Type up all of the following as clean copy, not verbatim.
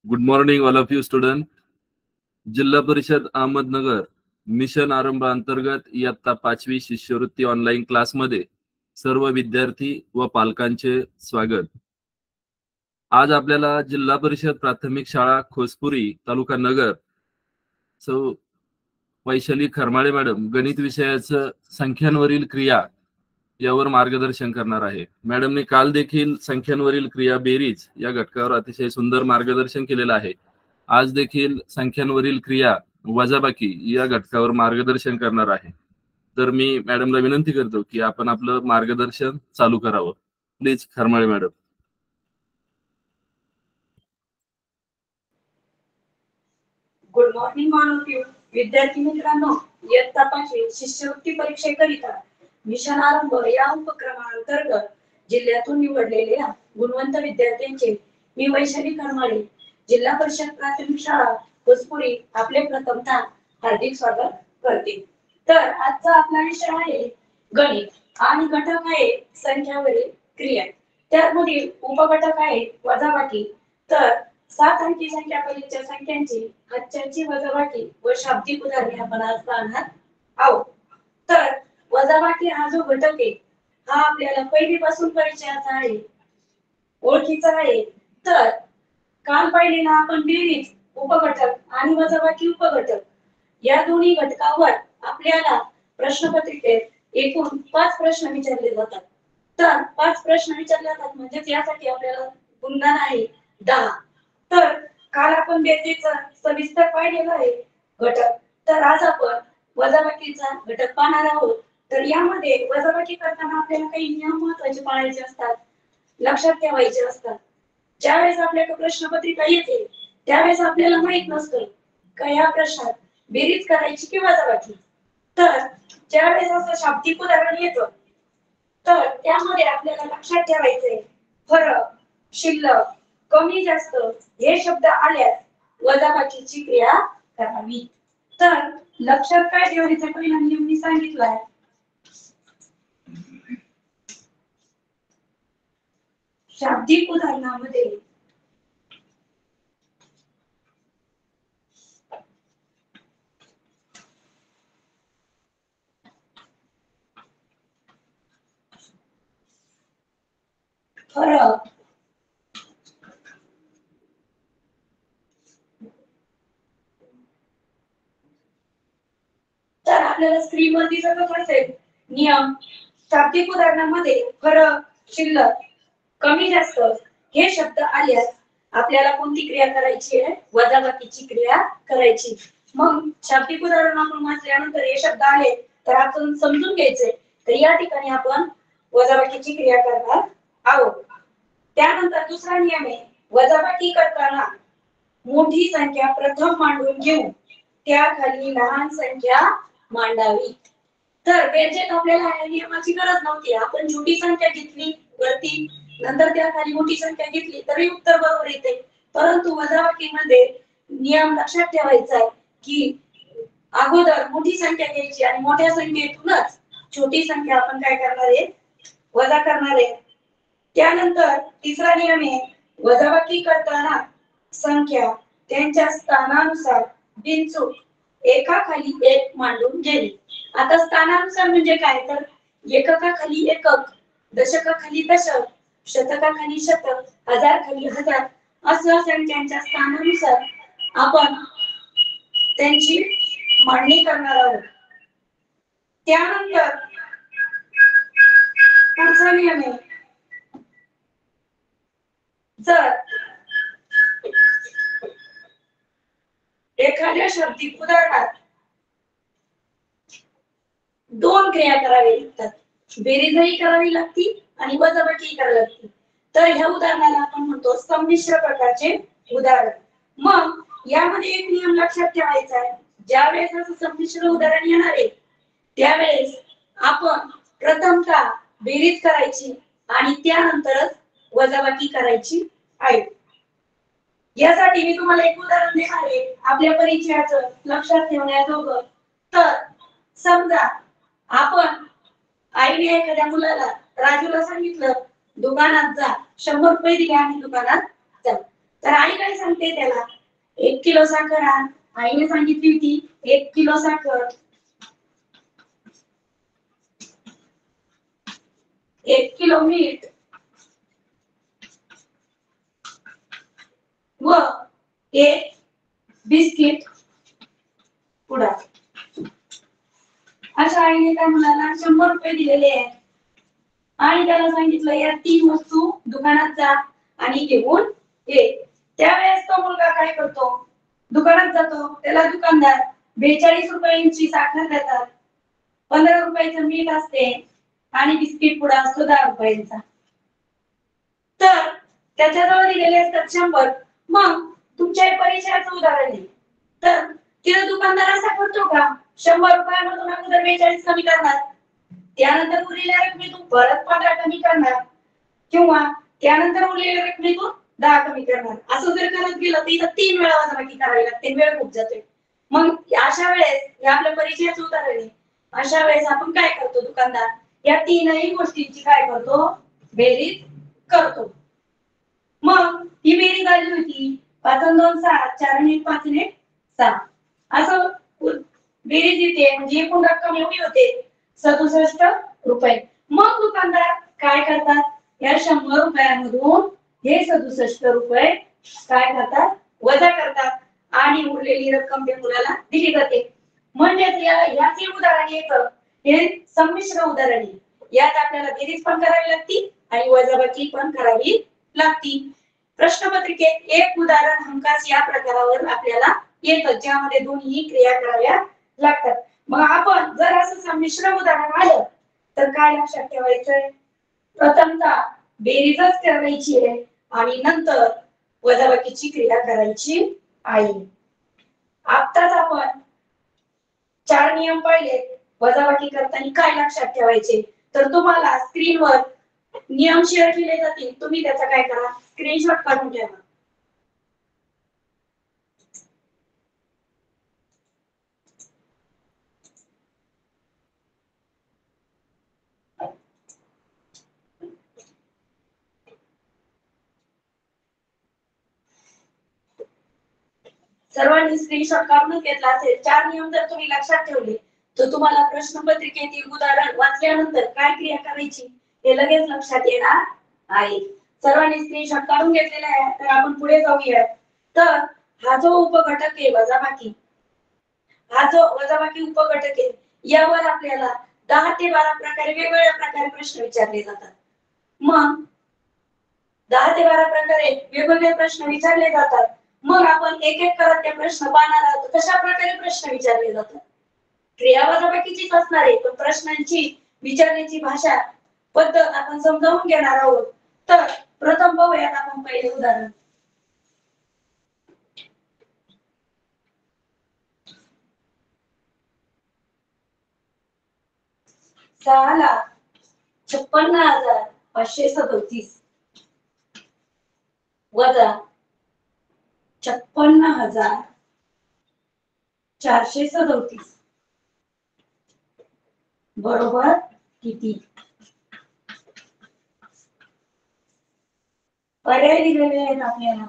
Good morning all of you student. Zilla Parishad Ahmednagar mission आरंभ अंतर्गत इयत्ता 5वी शिष्यवृत्ती ऑनलाईन क्लासमध्ये सर्व विद्यार्थी व पालकांचे स्वागत. आज आपल्याला जिल्हा परिषद प्राथमिक शाळा खोसपुरी तालुका नगर सौ वैशाली खरमाळे मॅडम गणित विषयाचं संख्यांवरील क्रिया यावर मार्गदर्शन करणार आहे. मॅडमने काल देखील संख्यांवरील क्रिया बेरीज या घटकावर अतिशय सुंदर मार्गदर्शन केलेलं आहे. आज देखील संख्यांवरील क्रिया वजाबाकी या घटकावर मार्गदर्शन करणार आहे. तर मी मॅडमला विनंती करतो की आपण आपलं मार्गदर्शन चालू करावं. Please Kharmale madam. Good morning all of you. विद्यार्थी मित्रांनो, इयत्ता 5वी शिष्यवृत्ती परीक्षेकरिता मिशन आरंभ या उपक्रमांतर्गत जिल्ह्यातून निवडलेल्या गुणवंत विद्यार्थ्यांचे मी वैशाली खरमाळे, जिल्हा परिषद प्राथमिक शाळा खोसपुरी आपले प्रथमतः हार्दिक स्वागत करते. तर आजचा आपला विषय आहे गणित आणि घटक आहे संख्यावरील क्रिया. त्यामध्ये उपघटक आहे वजाबाकी. तर 7 अंकी संख्यापैकीच्या संख्यांची हातच्याची वजाबाकी व शाब्दिक उदाहरणे आपण आज पाहणार आहोत. तर वजाबाकी हा जो घटक आहे हा आपल्याला पहिलीपासून परिचयाचा आहे, ओळखीचा आहे. तर काल पाहिले ना आपण बेरीज उपघटक आणि वजाबाकी उपघटक या दोन्ही घटकावर आपल्याला प्रश्नपत्रिकेत एकूण 5 प्रश्न विचारले जातात. तर 5 प्रश्न विचारले जातात म्हणजे यासाठी आपल्याला गुणधन आहे 10. तर काल आपण बेरीजचा सविस्तर पाहिलेला आहे घटक. तर आज आपण वजाबाकीचा घटक पाहणार आहोत. तर यामध्ये वजाबाकी करताना आपल्याला काही नियम महत्त्वाचे पाळायचे असतात, लक्षात ठेवायचे असतात. ज्यावेळेस आपल्याकडे प्रश्नपत्रिका येते त्यावेळेस आपल्याला माहित नसतं का या प्रश्नात बेरीज करायची की वजाबाकी. तर ज्यावेळेस असं शाब्दिक उदाहरण येतं तर त्यामध्ये आपल्याला लक्षात ठेवायचे फरक, शिल्लक, कमी जास्त हे शब्द आल्यास वजाबाकीची क्रिया करावी. तर लक्षात काय ठेवायचं पहिला नियम मी सांगितलाय. शाब्दिक उदाहरणामध्ये फरक, तर आपल्याला स्क्रीनवर दिसत असेल नियम. शाब्दिक उदाहरणामध्ये फरक, शिल्लक, कमी जास्त हे शब्द आल्यास आपल्याला कोणती क्रिया करायची आहे? वजाबाकीची क्रिया करायची. मग शाब्दिक उदाहरण आपण वाचल्यानंतर हे शब्द आले तर आपण समजून घ्यायचे तर या ठिकाणी आपण वजाबाकीची क्रिया करणार आहोत. त्यानंतर दुसरा नियम आहे वजाबाकी करताना मोठी संख्या प्रथम मांडून घेऊन त्याखाली लहान संख्या मांडावी. तर बेरजेत आपल्याला या नियमाची गरज नव्हती. आपण छोटी संख्या घेतली वरती, नंतर त्याखाली मोठी संख्या घेतली तरी उत्तर बरोबर येते. परंतु वजाबाकीमध्ये नियम लक्षात ठेवायचा आहे की अगोदर मोठी संख्या घ्यायची आणि मोठ्या संख्येतूनच छोटी संख्या आपण काय करणार आहे? वजा करणार आहे. त्यानंतर तिसरा नियम आहे वजाबाकी करताना संख्या त्यांच्या स्थानानुसार बिनचूक एकाखाली एक मांडून घेणे. आता स्थानानुसार म्हणजे काय? तर एककाखाली एकक, दशकाखाली दशक, शतकाखाली शतक, हजारखाली हजार असं संख्यांच्या स्थानानुसार आपण त्यांची मांडणी करणार आहोत. त्यानंतर पुढचा नियम आहे जर एखाद्या शाब्दिक उदाहरणात 2 क्रिया करावी लागतात, बेरीजही करावी लागती आणि वजाबाकी करावी लागती. तर ह्या उदाहरणाला आपण म्हणतो संमिश्र प्रकारचे उदाहरण. मग यामध्ये एक नियम लक्षात ठेवायचा आहे. ज्यावेळेस असं संमिश्र उदाहरण येणार आहे त्यावेळेस आपण प्रथमतः बेरीज करायची आणि त्यानंतरच वजाबाकी करायची आहे. यासाठी मी तुम्हाला एक उदाहरण देणार आहे आपल्या परिचयाचं लक्षात ठेवण्याजोगं. तर समजा आपण आईने एखाद्या मुलाला राजूला सांगितलं दुकानात जा, 100 रुपये दिले आणि दुकानात जा. तर आई काय सांगते त्याला 1 किलो साखर आण. आईने सांगितली होती 1 किलो साखर, 1 किलो मीठ व 1 बिस्किट पुडा. अशा आईने काय म्हणाला 100 रुपये दिलेले आहेत आणि त्याला सांगितलं या 3 वस्तू दुकानात जा आणि घेऊन ये. त्यावेळेस तो मुलगा काय करतो, दुकानात जातो. त्याला दुकानदार 42 रुपयांची साखर देतात, 15 रुपयाचं मीठ असते आणि बिस्किट पुडा असतो 10 रुपयांचा. तर त्याच्याजवळ दिलेले असतात 100. मग तुमच्या परिचयाचं उदाहरण आहे. तर तिथे दुकानदार असा करतो का 100 रुपयामधून अगोदर 42 कमी करणार, त्यानंतर उरलेल्या रकमेतून परत 15 कमी करणार किंवा त्यानंतर उरलेल्या रकमेतून 10 कमी करणार. असं जर करत गेलं तर इथं 3 वेळा वजाबाकी करावी लागते, वेळ खूप जातोय. मग अशा वेळेस हे आपल्या परिचयाचं उदाहरण आहे. अशा वेळेस आपण काय करतो, दुकानदार या तीनही गोष्टींची काय करतो, बेरीज करतो. मग ही बेरीज आली होती 5 आणि 2 6, 4 आणि 1 5 आणि 6. असं बेरीज येते म्हणजे एकूण रक्कम एवढी होते 67 रुपये. मग दुकानदार काय करतात, या 100 रुपयांमधून हे 67 रुपये काय करतात, वजा करतात आणि उरलेली रक्कम त्या मुलाला दिली जाते. म्हणजेच याचे उदाहरण येतं हे संमिश्र उदाहरण आहे. यात आपल्याला बेरीज पण करावी लागती आणि वजाबाकी पण करावी लागती. प्रश्नपत्रिकेत एक उदाहरण हमखास या प्रकारावर आपल्याला येतं ज्यामध्ये दोन्ही क्रिया कराव्या लागतात. मग आपण जर असं संमिश्र उदाहरण आलं तर काय लक्षात ठेवायचंय, प्रथमतः बेरीजच करायची आहे आणि नंतर वजाबाकीची क्रिया करायची आहे. आत्ताच आपण 4 नियम पाहिले वजाबाकी करताना काय लक्षात ठेवायचे. तर तुम्हाला स्क्रीनवर नियम शेअर केले जातील, तुम्ही त्याचा काय करा, स्क्रीनशॉट काढून ठेवा. सर्वांनी स्क्रीनशॉट काढून घेतला असेल. 4 नियम जर तुम्ही लक्षात ठेवले तर तुम्हाला प्रश्नपत्रिकेतील उदाहरण वाचल्यानंतर काय क्रिया करायची हे लगेच लक्षात येणार आहे. सर्वांनी स्क्रीनशॉट काढून घेतलेला आहे. तर आपण पुढे जाऊया. तर हा जो उपघटक आहे वजाबाकी, हा जो वजाबाकी उपघटक आहे यावर आपल्याला 10 ते 12 प्रकारे वेगवेगळ्या प्रकारे प्रश्न विचारले जातात. मग 10 ते 12 प्रकारे वेगवेगळे प्रश्न विचारले जातात. मग आपण एक एक करत ते प्रश्न पाहणार आहोत. कशा प्रकारे प्रश्न विचारले जातात, क्रिया वजाबाकीचीच असणार आहे पण प्रश्नांची विचारण्याची भाषा पद्धत आपण समजावून घेणार आहोत. तर प्रथम पाहूयात आपण पहिले उदाहरण. सहा लाख 56,537 वजा 56,437 बरोबर किती. पर्याय दिलेले आहेत आपल्याला.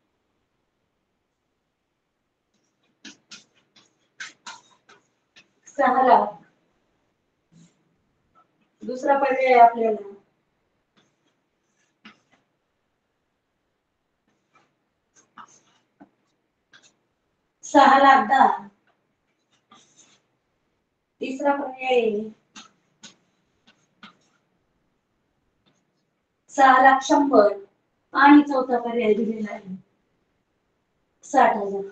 सहा लाख, दुसरा पर्याय आपल्याला 6,10,000, तिसरा पर्याय 6,100,000 आणि चौथा पर्याय दिलेला आहे 60,000.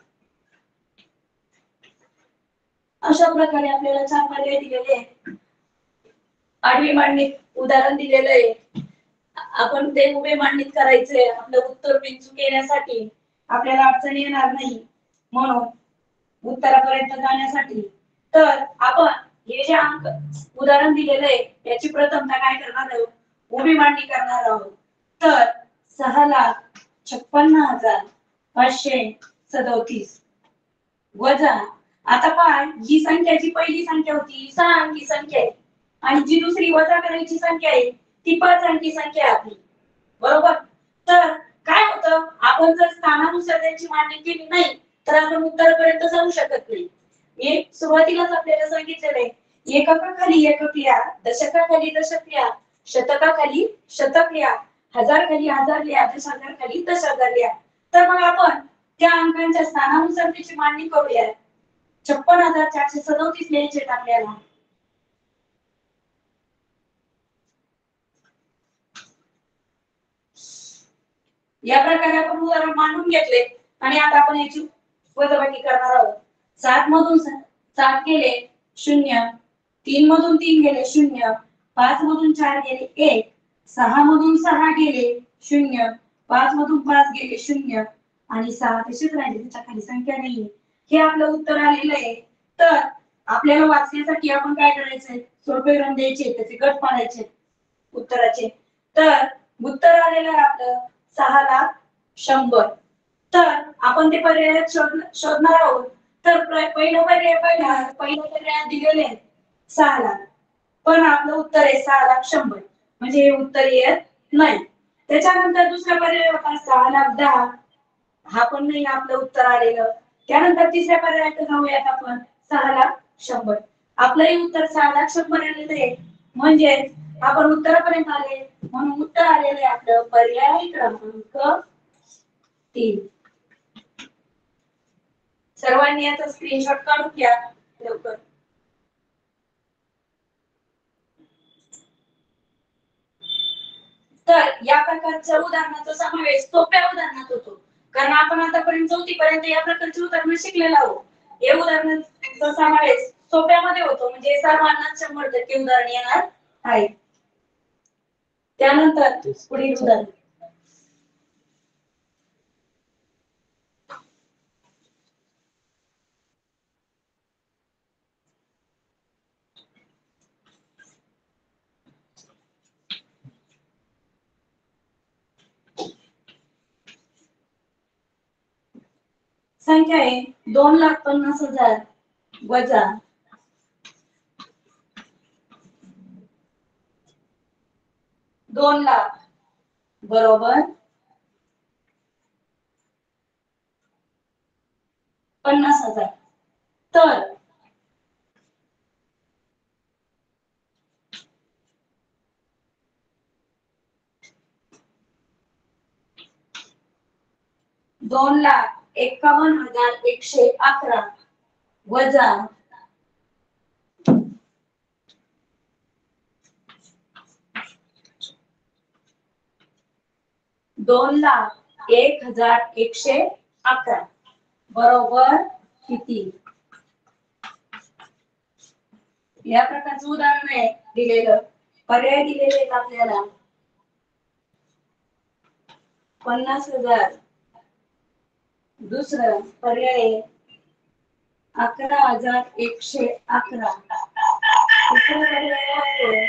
अशा प्रकारे आपल्याला 4 पर्याय दिलेले आहेत. आडवी मांडणीत उदाहरण दिलेलं आहे. आपण ते उभे मांडणीत करायचे. आपलं उत्तर बिंदू येण्यासाठी आपल्याला अडचण येणार नाही म्हणून उत्तरापर्यंत जाण्यासाठी. तर आपण हे जे अंक उदाहरण दिलेलं आहे याची प्रथमतः काय करणार आहोत, उभी मांडणी करणार आहोत. तर 6,56,537 वजा, आता काय, जी संख्या जी पहिली संख्या होती 6 अंकी संख्या आहे आणि जी दुसरी वजा करायची संख्या आहे ती 5 अंकी संख्या आहे आपली, बरोबर. तर काय होतं, आपण जर स्थानानुसार त्यांची मांडणी केली नाही तर आपण उत्तरापर्यंत जाऊ शकत नाही. मी सुरुवातीलाच आपल्याला सांगितलेलं आहे, एककाखाली एकक लिहा, दशकाखाली दशक लिहा, शतकाखाली शतक लिहा, हजार खाली हजार लिहा, 10,000 खाली 10,000 लिहा. तर मग आपण त्या अंकांच्या स्थानानुसार त्याची मांडणी करूया. 56,437 लिहायचे आपल्याला. या प्रकारे आपण उदाहरण मांडून घेतले आणि आता आपण याची वजाबाकी करणार आहोत. 7 मधून 7 गेले 0, 3 मधून 3 गेले 0, 5 मधून 4 गेले 1, 6 मधून 6 गेले 0, 5 मधून 5 गेले 0 आणि 6 तसेच राहिले, त्याच्या खाली संख्या नाहीये. हे आपलं उत्तर आलेलं आहे. तर आपल्याला वाचण्यासाठी आपण काय करायचंय, सोडवून द्यायचे, त्याचे गट पाडायचे उत्तराचे. तर उत्तर आलेलं आहे आपलं 6,00,100. तर आपण ते पर्याय शोधणार आहोत. तर पहिला पर्याय दिलेले 6,00,000, पण आपलं उत्तर आहे 6,100,000, म्हणजे हे उत्तर येत नाही. त्याच्यानंतर दुसरा पर्याय होता 6,10,000, हा पण नाही आपलं उत्तर आलेलं. त्यानंतर तिसऱ्या पर्यायात जाऊयात आपण 6,100,000. आपलंही उत्तर 6,100,000 आलेलं आहे, म्हणजे आपण उत्तरापर्यंत आले, म्हणून उत्तर आलेलं आहे आपलं पर्याय क्रमांक 3. सर्वांनी याचा स्क्रीनशॉट काढून घ्या लवकर. तर या प्रकारच्या उदाहरणाचा समावेश सोप्या उदाहरणात होतो, कारण आपण आतापर्यंत 4थी पर्यंत या प्रकारचे उदाहरण शिकलेलो आहोत. हे उदाहरणाचा समावेश सोप्यामध्ये होतो, म्हणजे सर्वांना 100% उदाहरण येणार आहे. त्यानंतर पुढील उदाहरण. संख्या आहे 2,50,000 वजा 2,00,000 बरोबर 50,000. तर दोन 2,51,111 वजा 2,01,111 बरोबर किती? या प्रकारचं उदाहरण आहे दिलेलं. पर्याय दिलेले आहेत आपल्याला 50,000, दुसरं पर्याय 11,111, तिसरा पर्याय आहे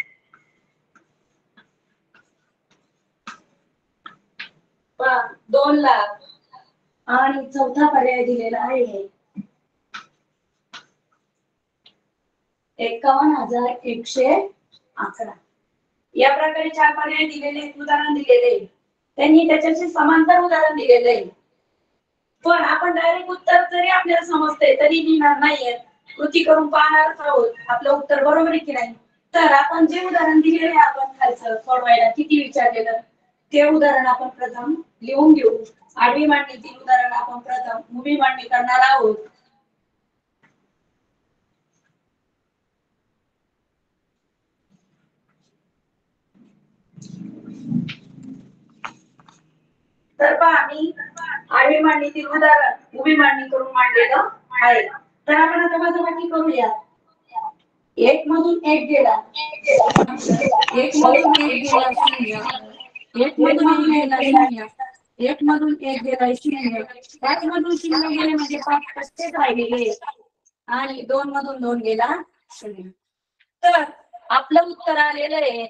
2,00,000 आणि चौथा पर्याय दिलेला आहे 51,111. या प्रकारे 4 पर्याय दिलेले, उदाहरण दिलेले, त्यांनी त्याच्याशी समांतर उदाहरण दिलेले आहे. पण आपण डायरेक्ट उत्तर जरी आपल्याला समजते तरी लिहिणार नाहीये, कृती करून पाहणार आहोत आपलं उत्तर बरोबर आहे की नाही. तर आपण जे उदाहरण दिलेले आपण खालचं सोडवायला किती विचारलेलं ते उदाहरण आपण प्रथम लिहून घेऊ. आडवी मांडणीतील उदाहरण आपण प्रथम उभी मांडणी करणार आहोत. तर पहा मी आडवी मांडणीतील उदाहरण उभी मांडणी करून मांडलेलं आहे. तर आपण आता वजाबाकी करूया. 1 मधून 1 गेला 1 मधून 1 गेला 0, 1 मधून 1 गेला 0, 1 मधून 1 गेला 0, 5 मधून 0 गेले म्हणजे 5 कच्चेच राहिलेले आणि 2 मधून 2 गेला 0. तर आपलं उत्तर आलेलं आहे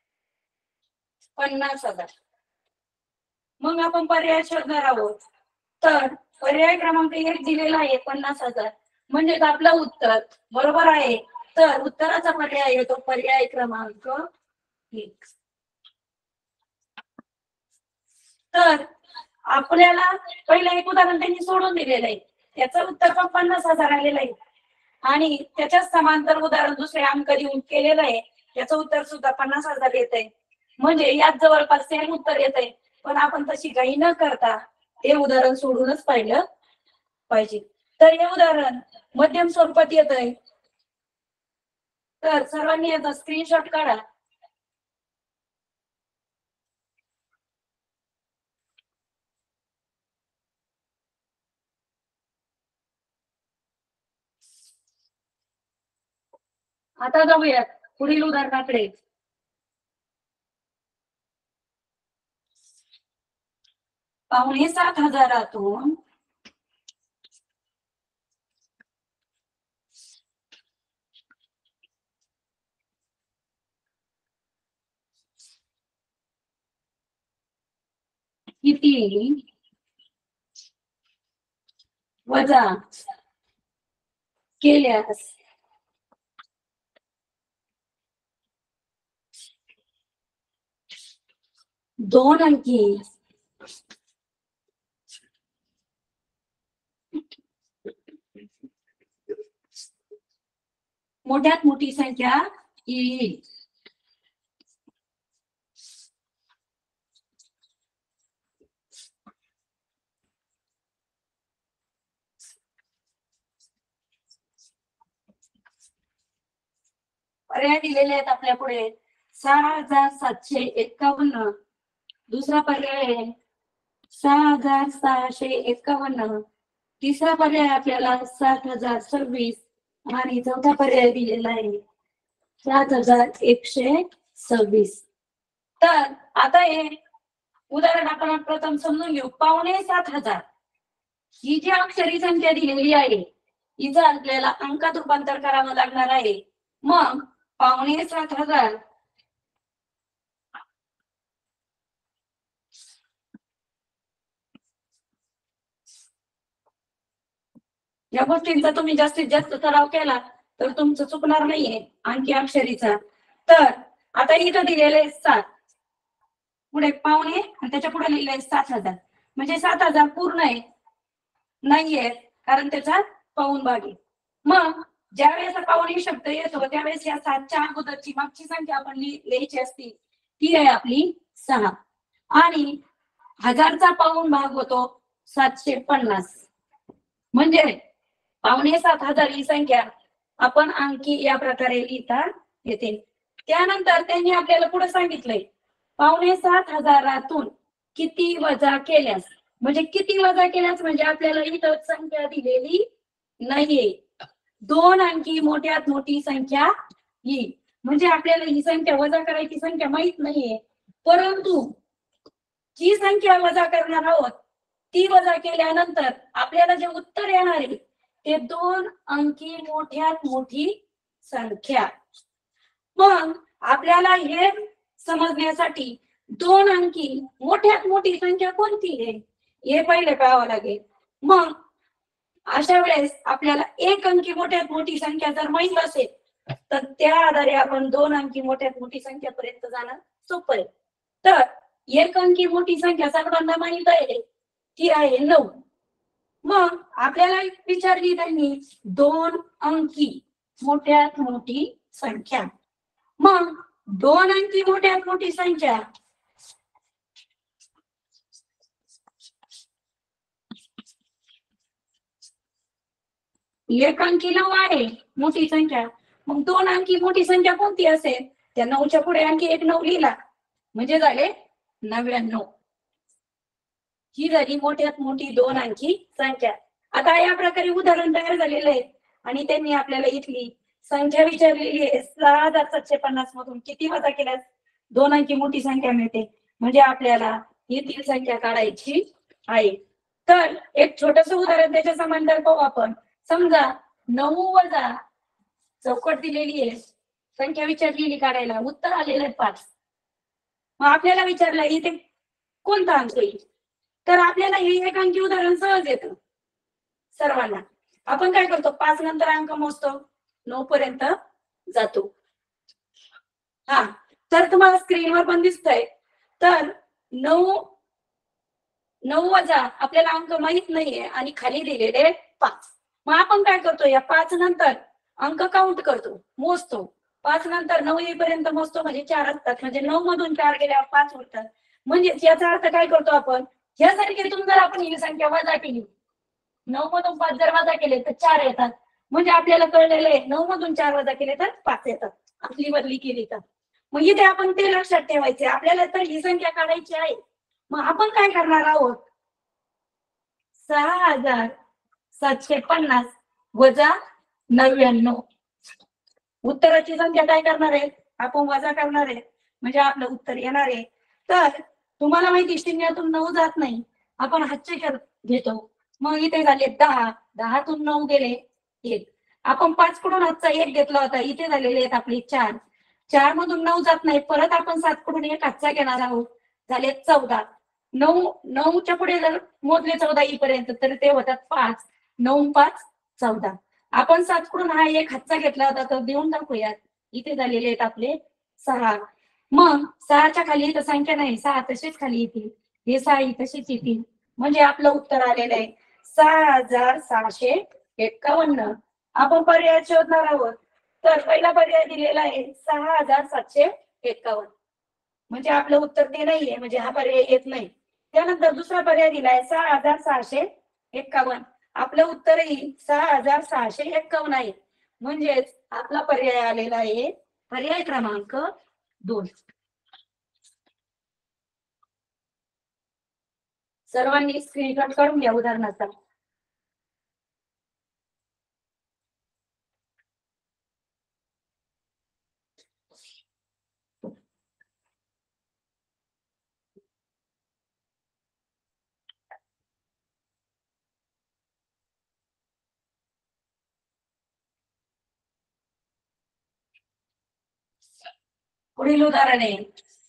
50,000. मग आपण पर्याय शोधणार आहोत. तर पर्याय क्रमांक 1 दिलेला आहे 50,000, म्हणजे आपलं उत्तर बरोबर आहे. तर उत्तराचा पर्याय येतो पर्याय क्रमांक 1. तर आपल्याला पहिलं एक उदाहरण त्यांनी सोडून दिलेलं आहे, त्याचं उत्तर पण 50,000 आलेलं आहे आणि त्याच्याच समांतर उदाहरण दुसरे अंक देऊन केलेलं आहे, त्याचं उत्तर सुद्धा 50,000 येत आहे. म्हणजे यात जवळपास सेम उत्तर येत आहे, पण आपण तशी काही न करता हे उदाहरण सोडूनच पाहिलं पाहिजे. तर हे उदाहरण मध्यम स्वरूपात येत आहे, तर सर्वांनी याचा स्क्रीनशॉट काढा. आता जाऊयात पुढील उदाहरणाकडे. पावणे 7,000 किती वजा केल्यास दोन अंकी मोठ्यात मोठी संख्या येईल. पर्याय दिलेले आहेत आपल्या पुढे. 6,751. दुसरा पर्याय आहे 6,651. तिसरा पर्याय आपल्याला 7,026 आणि चौथा पर्याय दिलेला आहे 7,126. तर आता हे उदाहरण आपण प्रथम समजून घेऊ. पावणे 7,000 ही जी अक्षरी संख्या दिलेली आहे हिचं आपल्याला अंकात रूपांतर करावं लागणार आहे. मग पावणे 7,000 या गोष्टींचा तुम्ही जास्तीत जास्त सराव केला तर तुमचं चुकणार नाहीये अंकी अक्षरीचा. तर आता इथं दिलेले 7, पुढे पावणे आणि त्याच्या पुढे लिहिलंय 7,000. म्हणजे 7,000 पूर्ण आहे नाहीये, कारण त्याचा पाऊण भाग आहे. मग ज्यावेळेस पावणे शब्द येतो त्यावेळेस या 7च्या अगोदरची मागची संख्या आपण लिहायची असती, ती आहे आपली 6 आणि 1000चा पाऊण भाग होतो 750. म्हणजे पावणे 7,000 ही संख्या आपण अंकी या प्रकारे लिहिता येते. त्यानंतर त्यांनी आपल्याला पुढे सांगितलंय पावणे 7,000तून किती वजा केल्यास. म्हणजे किती वजा केल्यास म्हणजे आपल्याला इथं संख्या दिलेली नाहीये, दोन अंकी मोठ्यात मोठी संख्या ही. म्हणजे आपल्याला ही संख्या वजा करायची संख्या माहित नाहीये, परंतु जी संख्या वजा करणार आहोत ती वजा केल्यानंतर आपल्याला जे उत्तर येणार आहे ते दोन अंकी मोठ्यात मोठी संख्या. मग आपल्याला हे समजण्यासाठी दोन अंकी मोठ्यात मोठी संख्या कोणती आहे हे पहिले कळावं लागेल. मग अशा वेळेस आपल्याला एक अंकी मोठ्यात मोठी संख्या जर माहित असेल तर त्या आधारे आपण दोन अंकी मोठ्यात मोठी संख्या पर्यंत जाणं सोपं आहे. तर एक अंकी मोठी संख्या सर्वांना माहित आहे, ती आहे 9. मग आपल्याला विचारली त्यांनी दोन अंकी मोठ्यात मोठी संख्या. मग दोन अंकी मोठ्यात मोठी संख्या एक अंकी 9 आहे मोठी संख्या. मग दोन अंकी मोठी संख्या कोणती असेल, त्या 9च्या पुढे आणखी एक 9 लिहिला म्हणजे झाले 99. ही झाली मोठ्यात मोठी दोन अंकी संख्या. आता या प्रकारे उदाहरण तयार झालेलं आहे आणि त्यांनी आपल्याला इथली संख्या विचारलेली आहे 6,750 मधून किती वजा केल्यास दोन अंकी मोठी संख्या मिळते. म्हणजे आपल्याला येथील संख्या काढायची आहे. तर एक छोटस उदाहरण त्याच्या समांतर पाहू आपण. समजा 9 वजा चौकट दिलेली आहे, संख्या विचारलेली काढायला, उत्तर आलेलं आहे 5. मग आपल्याला विचारलं इथे कोणता अंक येईल, तर आपल्याला हे एक अंकी उदाहरण सहज येतं सर्वांना. आपण काय करतो 5 नंतर अंक मोजतो, 9 पर्यंत जातो. हा, तर तुम्हाला स्क्रीनवर पण दिसतंय. तर 9 9 वजा आपल्याला अंक माहित नाहीये आणि खाली दिलेले 5. मग आपण काय करतो, या 5 नंतर अंक काउंट करतो, मोजतो. 5 नंतर 9 येईपर्यंत मोजतो, म्हणजे 4 असतात. म्हणजे 9 मधून 4 गेल्यावर 5 उरतात. म्हणजे याचा अर्थ काय करतो आपण, ह्या संख्येतून जर आपण ही संख्या वजा केली, 9 मधून 5 जर वजा केले तर 4 येतात. म्हणजे आपल्याला कळलेलं आहे 9 मधून 4 वजा केले तर 5 येतात, आपली बदली केली तर. मग इथे आपण ते लक्षात ठेवायचे. आपल्याला तर ही संख्या काढायची आहे. मग आपण काय करणार आहोत, 6750 वजा 99. उत्तराची संख्या काय करणार आहे, आपण वजा करणार आहे, म्हणजे आपलं उत्तर येणार आहे. तर तुम्हाला माहिती, शून्यातून 9 जात नाही, आपण हातचे घेतो. मग इथे झाले 10, 10तून 9 गेले 1. आपण 5 कडून हातचा 1 घेतला होता, इथे झालेले आहेत आपले 4. 4 मधून 9 जात नाही, परत आपण 7 कडून 1 हातचा घेणार आहोत, झाले 14. 9च्या पुढे जर मोजले 14 येईपर्यंत तर ते होतात 5. 9 5 14. आपण 7 कडून हा 1 हातचा घेतला होता, तर देऊन टाकूयात. इथे झालेले आहेत आपले 6. मग 6च्या खाली इथं संख्या नाही, 6 तशीच खाली येतील, हे 6 तशीच येतील. म्हणजे आपलं उत्तर आलेलं आहे 6651. आपण पर्याय शोधणार आहोत. तर पहिला पर्याय दिलेला आहे 6751, म्हणजे आपलं उत्तर ते नाहीये, म्हणजे हा पर्याय येत नाही. त्यानंतर दुसरा पर्याय दिलाय 6651, आपलं उत्तरही 6651 आहे. म्हणजेच आपला पर्याय आलेला आहे पर्याय क्रमांक 2. सर्वांनी स्क्रीनशॉट काढून घ्या उदाहरणाचा. पुढील उदाहरण आहे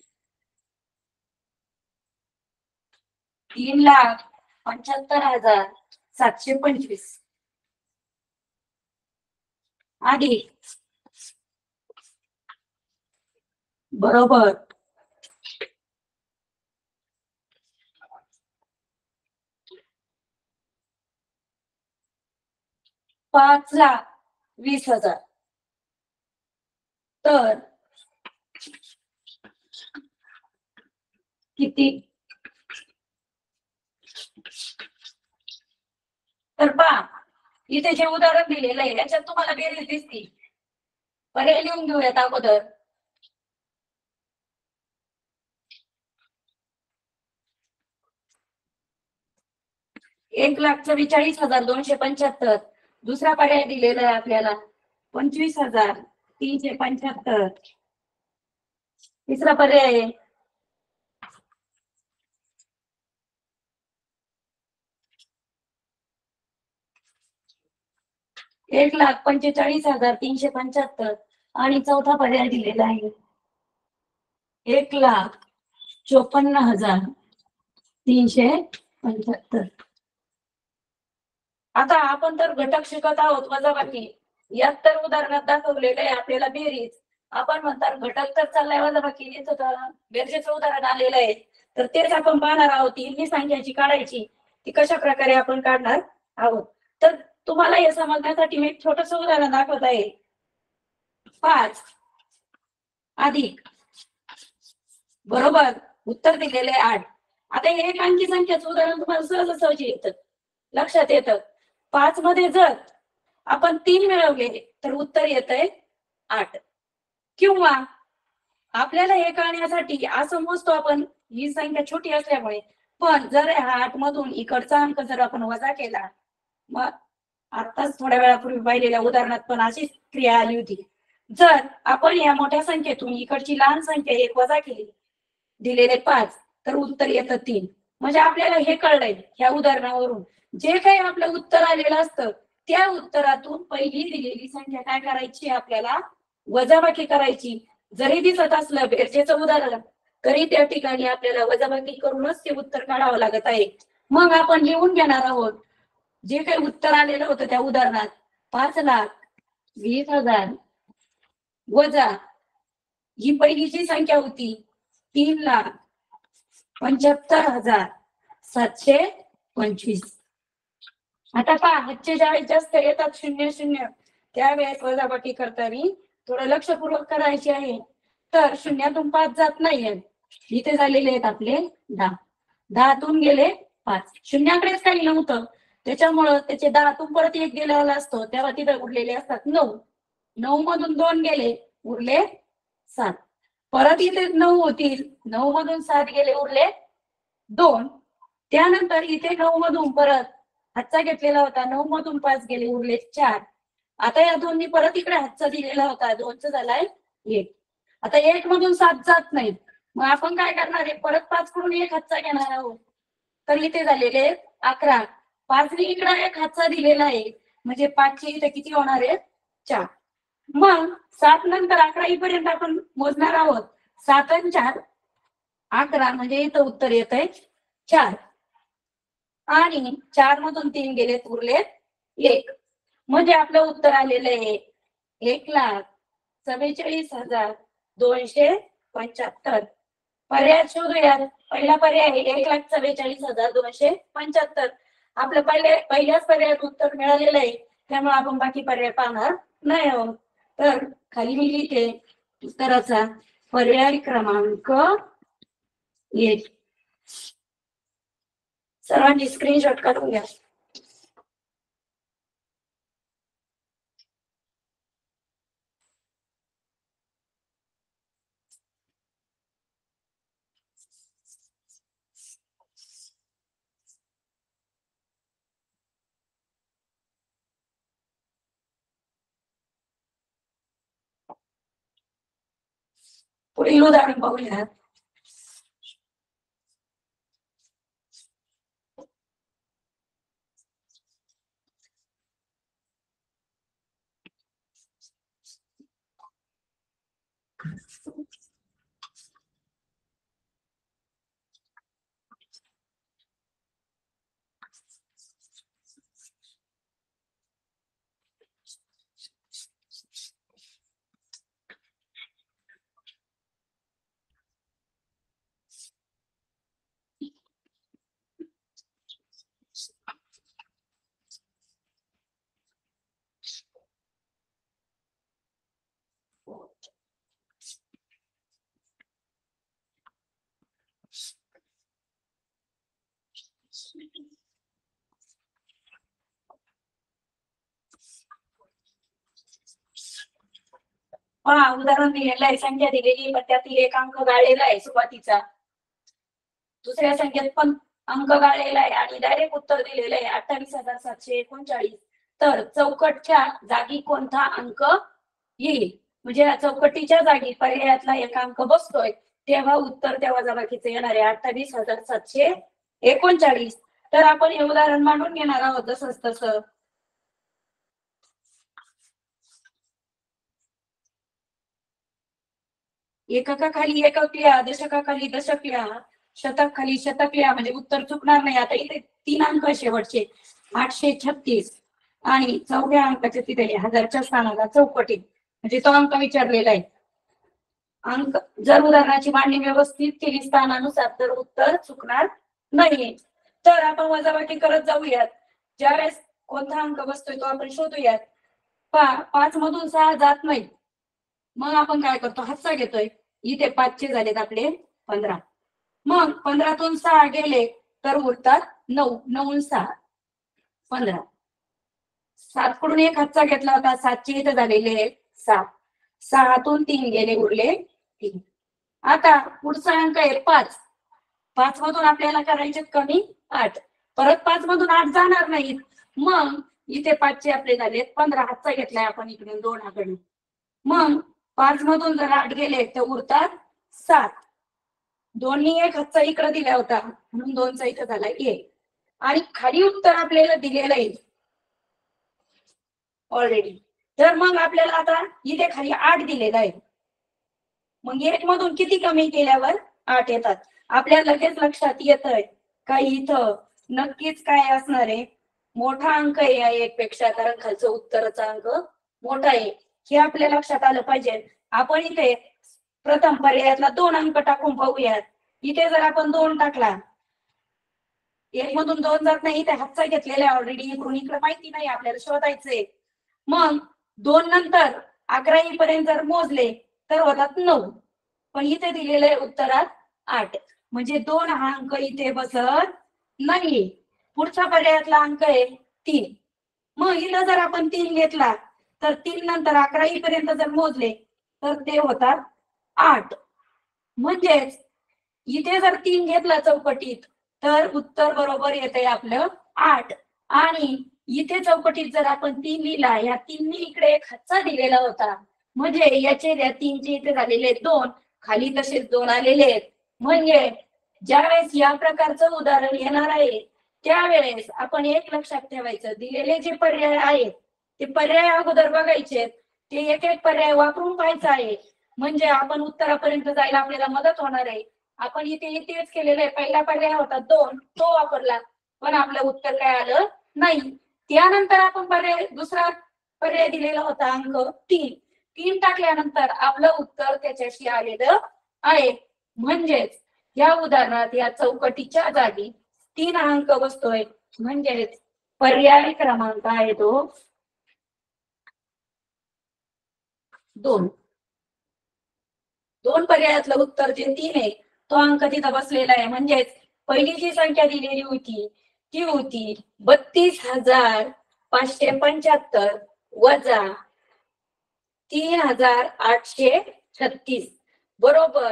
3,75,725 अधिक बरोबर 5,20,000. तर किती, तर पहा इथे जे उदाहरण दिलेलं आहे याच्यात तुम्हाला बेरीज दिसते. पर्याय लिहून घेऊयात अगोदर. एक 1,44,275. दुसरा पर्याय दिलेला आहे आपल्याला 25,375. तिसरा पर्याय आहे 1,45,375. आणि चौथा पर्याय दिलेला आहे 1,54,375. आता आपण तर घटक शिकत आहोत, वजाबाकी. यात तर उदाहरणात दाखवलेलं आहे आपल्याला बेरीज. आपण म्हणतात घटक तर चाललाय, वजाबाकी बेरजेचं उदाहरण आलेलं आहे. तर तेच आपण पाहणार आहोत. ही संख्याची काढायची ती कशा प्रकारे आपण काढणार आहोत. तर तुम्हाला हे समजण्यासाठी मी एक छोटस उदाहरण दाखवत आहे. 5 अधिक बरोबर उत्तर दिलेले 8. आता हे एक अंकी संख्याचं उदाहरण तुम्हाला सहज येतं, लक्षात येतं. 5 मध्ये जर आपण 3 मिळवले तर उत्तर येतंय 8. किंवा आपल्याला हे कळण्यासाठी असं मोजतो आपण, ही संख्या छोटी असल्यामुळे, पण जर 8 मधून इकडचा अंक जर आपण वजा केला, मग आताच थोड्या वेळापूर्वी पाहिलेल्या उदाहरणात पण अशी क्रिया आली होती. जर आपण या मोठ्या संख्येतून इकडची लहान संख्या 1 वजा केली, दिलेले 5, तर उत्तर येतं 3. म्हणजे आपल्याला हे कळलंय ह्या उदाहरणावरून, जे काही आपलं उत्तर आलेलं असतं त्या उत्तरातून पहिली दिलेली संख्या काय करायची, आपल्याला वजाबाकी करायची. जरी दिसत असलं बेरजेचं उदाहरण, तरी त्या ठिकाणी आपल्याला वजाबाकी करूनच ते उत्तर काढावं लागत आहे. मग आपण लिहून घेणार आहोत जे काही उत्तर आलेलं होतं त्या उदाहरणात 5,20,000 वजा ही पहिली जी संख्या होती 3,75,725. 725. आता पहा हातचे ज्यावेळेस जास्त येतात 0 0 त्यावेळेस वजाबाकी करताना थोडं लक्षपूर्वक करायची आहे. तर शून्यातून 5 जात नाहीये. इथे झालेले आहेत आपले 10. 10तून गेले 5. शून्याकडेच काही नव्हतं त्याच्यामुळं त्याचे 10तून परत 1 गेलेला असतो तेव्हा तिथे उरलेले असतात 9. 9 मधून 2 गेले उरले 7. परत इथे 9 होतील. 9 मधून 7 गेले उरले 2. त्यानंतर इथे 9 मधून परत हातचा घेतलेला होता 9 मधून 5 गेले उरले 4. आता या दोन्ही परत इकडे हातचा दिलेला होता 2चा झालाय 1. आता 1 मधून 7 जात नाहीत. मग आपण काय करणार आहे परत 5 कडून 1 हातचा घेणार आहोत. तर इथे झालेले 11. 5 ने इकडे 1 हातचा दिलेला आहे म्हणजे 5 चे इथे किती होणार आहे 4. मग 7 नंतर 11 पर्यंत आपण मोजणार आहोत. 7 आणि 4 11 म्हणजे इथं उत्तर येत आहे 4. आणि 4 मधून 3 गेले उरले 1. म्हणजे आपलं उत्तर आलेलं आहे 1,44,275. पर्याय शोधूया. पहिला पर्याय आहे 1,44,275. आपलं पहिल्याच पर्यायात उत्तर मिळालेलं आहे त्यामुळे आपण बाकी पर्याय पाहणार नाही आहोत. तर खाली मी लिहिते उत्तराचा पर्याय क्रमांक 1. सर्वांनी स्क्रीनशॉट काढून घ्या. पुढील उदाहरण पाहूया. उदाहरण दिलेलं आहे. संख्या दिलेली पण त्यातील एक अंक गाळलेला आहे सुरुवातीचा. दुसऱ्या संख्येत पण अंक गाळलेला आहे आणि डायरेक्ट उत्तर दिलेलं आहे 28,739. तर चौकटच्या जागी कोणता अंक येईल म्हणजे या चौकटीच्या जागी पर्यायातला एक अंक बसतोय तेव्हा उत्तर त्या वजाबाकीचे येणार आहे 28,739. तर आपण हे उदाहरण मांडून घेणार आहोत जसंच तसं. एककाखाली एकक लिहा, दशकाखाली दशक लिहा, शतक खाली शतक लिहा म्हणजे उत्तर चुकणार नाही. आता इथे 3 अंक शेवटचे 836 आणि 4व्या अंकाचे तिथे 1000च्या स्थानाला चौकटीत म्हणजे तो अंक विचारलेला आहे. अंक जर उदाहरणाची मांडणी व्यवस्थित केली स्थानानुसार तर उत्तर चुकणार नाही. तर आपण वजाबाकी करत जाऊयात. ज्यावेळेस कोणता अंक बसतोय तो आपण शोधूयात. 5 मधून 6 जात नाही. मग आपण काय करतो हातचा घेतोय. इथे 5 चे झालेत आपले 15. मग 15तून 6 गेले तर उरतात 9. 9 6 15. 7 कडून 1 हातचा घेतला होता 7 चे इथे झालेले 7. 6तून 3 गेले उरले 3. आता पुढचा अंक आहे 5. 5 मधून आपल्याला करायचे कमी 8. परत 5 मधून 8 जाणार नाहीत. मग इथे 5 चे आपले झाले 15. हातचा घेतलाय आपण इकडून 2 हाकडून. मग 5 मधून जर 8 गेले तर उरतात 7. दोन्ही 1 हातचा इकडे दिला होता म्हणून 2चा इथं झाला 1. आणि खाली उत्तर आपल्याला दिलेलं आहे ऑलरेडी. तर मग आपल्याला आता इथे खाली 8 दिलेला आहे. मग 1 मधून किती कमी केल्यावर 8 येतात. आपल्याला लगेच लक्षात येतंय का इथं नक्कीच काय असणार आहे मोठा अंक आहे या 1 पेक्षा कारण खालचं उत्तराचा अंक मोठा आहे हे आपल्या लक्षात आलं पाहिजे. आपण इथे प्रथम पर्यायातला 2 अंक टाकून पाहूयात. इथे जर आपण 2 टाकला एक मधून 2 जात नाही, त्या हातचा घेतलेला आहे ऑलरेडी, इकडून इकडे माहिती नाही, आपल्याला शोधायचंय. मग 2 नंतर 11 पर्यंत जर मोजले तर होतात 9, पण इथे दिलेलं आहे उत्तरात 8, म्हणजे 2 हा अंक इथे बसत नाही. पुढच्या पर्यायातला अंक आहे 3. मग इथं जर आपण 3 घेतला तर 3 नंतर 11 पर्यंत जर मोजले तर ते होतात 8, म्हणजेच इथे जर 3 घेतला चौकटीत तर उत्तर बरोबर येते आपलं 8. आणि इथे चौकटीत जर आपण 3 लिहिला, या 3 इकडे एक हातचा दिलेला होता, म्हणजे याचे या 3चे इथे झालेले 2, खाली तसेच 2 आलेले आहेत. म्हणजे ज्यावेळेस या प्रकारचं उदाहरण येणार आहे त्यावेळेस आपण एक लक्षात ठेवायचं, दिलेले जे पर्याय आहेत ते पर्याय अगोदर बघायचे, ते एक एक पर्याय वापरून पाहायचा आहे, म्हणजे आपण उत्तरापर्यंत जायला आपल्याला मदत होणार आहे. आपण इथे तेच केलेलं आहे. पहिला पर्याय होता 2, तो वापरला, पण आपलं उत्तर काय आलं नाही. त्यानंतर आपण दुसरा पर्याय दिलेला होता अंक 3 टाकल्यानंतर आपलं उत्तर त्याच्याशी आलेलं आहे. म्हणजेच या उदाहरणात या चौकटीच्या जागी 3 अंक बसतोय, म्हणजेच पर्याय क्रमांक आहे तो 2. 2 पर्यायातलं उत्तर जे 3 आहे तो अंक तिथं बसलेला आहे. म्हणजेच पहिली जी संख्या दिलेली होती ती होती 32,575 वजा 3,836 बरोबर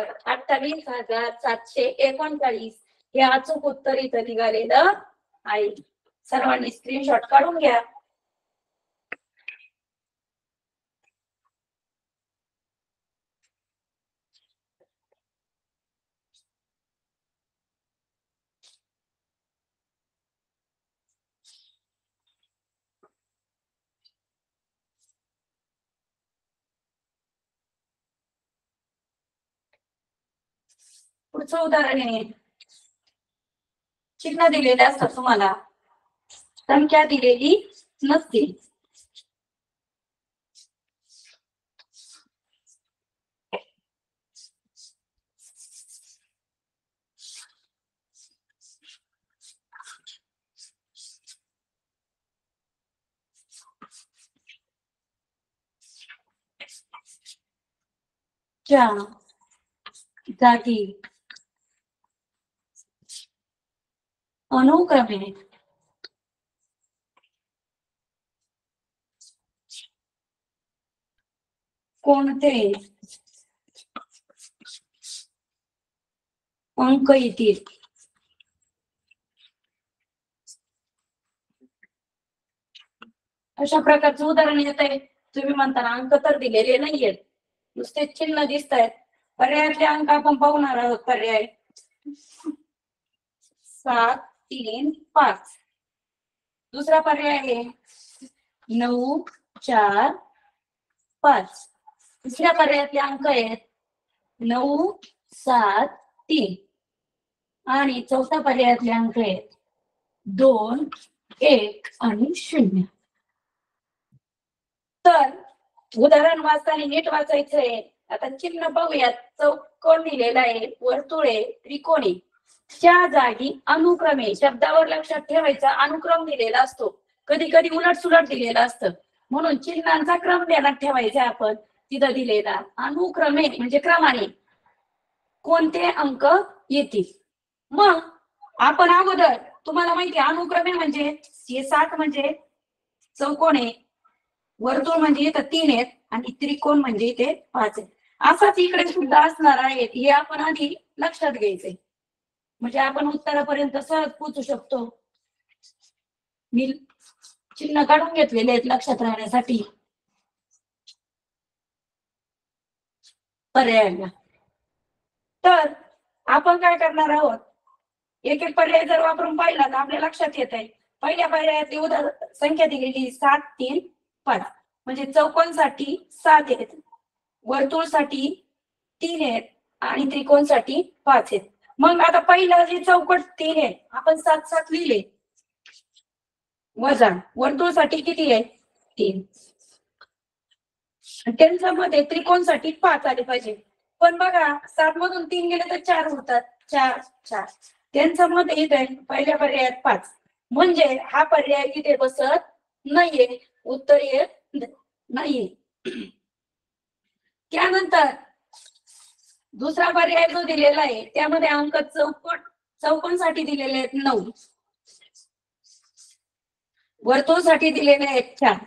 28,739 हे अचूक उत्तर इथं निघालेलं आहे. सर्वांनी स्क्रीनशॉट काढून घ्या. पुढचं उदाहरण आहे, चिन्ह दिलेले असतात तुम्हाला, संख्या दिलेली नसते. च्या जागी अनुक्रमे कोणते अंक येतील? अशा प्रकारचं उदाहरण येत आहे. तुम्ही म्हणता अंक तर दिलेले नाहीयेत, नुसते चिन्ह दिसत आहेत. पर्यायातले अंक आपण पाहणार आहोत. पर्याय 7, 3, 5. दुसरा पर्याय आहे 9, 4, 5. तिसऱ्या पर्यायातले अंक आहेत 9, 7, 3. आणि चौथ्या पर्यायातले अंक आहेत 2, 1 आणि 0. तर उदाहरण वाचताना नीट वाचायचंय. आता चिन्ह पाहूयात. चौकोन दिलेला आहे, वर्तुळे, त्रिकोणी, च्या जागी अनुक्रमे, शब्दावर लक्षात ठेवायचा, अनुक्रम दिलेला असतो, कधी कधी उलट सुलट दिलेला असतं, म्हणून चिन्हांचा क्रम ध्यानात ठेवायचा. आपण तिथं दिलेला अनुक्रमे म्हणजे क्रमाने कोणते अंक येतील. मग आपण अगोदर, तुम्हाला माहिती आहे अनुक्रमे म्हणजे हे 7 म्हणजे चौकोन आहे, वर्तुळ म्हणजे इथं 3 आहेत आणि त्रिकोण म्हणजे इथे 5 आहेत. असाच इकडे सुद्धा असणार आहे, हे आपण आधी लक्षात घ्यायचंय, म्हणजे आपण उत्तरापर्यंत सहज पोहोचू शकतो. मी चिन्ह काढून घेतलेले आहेत लक्षात राहण्यासाठी पर्यायाला. तर आपण काय करणार आहोत, एक एक पर्याय जर वापरून पाहिला तर आपल्या लक्षात येत आहे. पहिल्या पर्यायातली उदाहरण संख्या दिलेली 7, 3, 5, म्हणजे चौकोनसाठी 7 आहेत, वर्तुळसाठी 3 आहेत आणि त्रिकोणसाठी 5 आहेत. मग आता पहिला जे चौकट 3 आहे आपण 7, 7 लिहिले, वजा वर्तुळसाठी किती आहे 3, त्यांच्यामध्ये त्रिकोणसाठी 5 आले पाहिजे. पण बघा 7 मधून 3 गेले तर 4 होतात, 4, 4. त्यांचं मत येत आहे पहिल्या पर्यायात 5, म्हणजे हा पर्याय इथे बसत नाहीये, उत्तर येत नाहीये. त्यानंतर दुसरा पर्याय जो दिलेला आहे त्यामध्ये अंक चौकोनसाठी दिलेले आहेत 9, वर्तुळसाठी दिलेले आहेत 4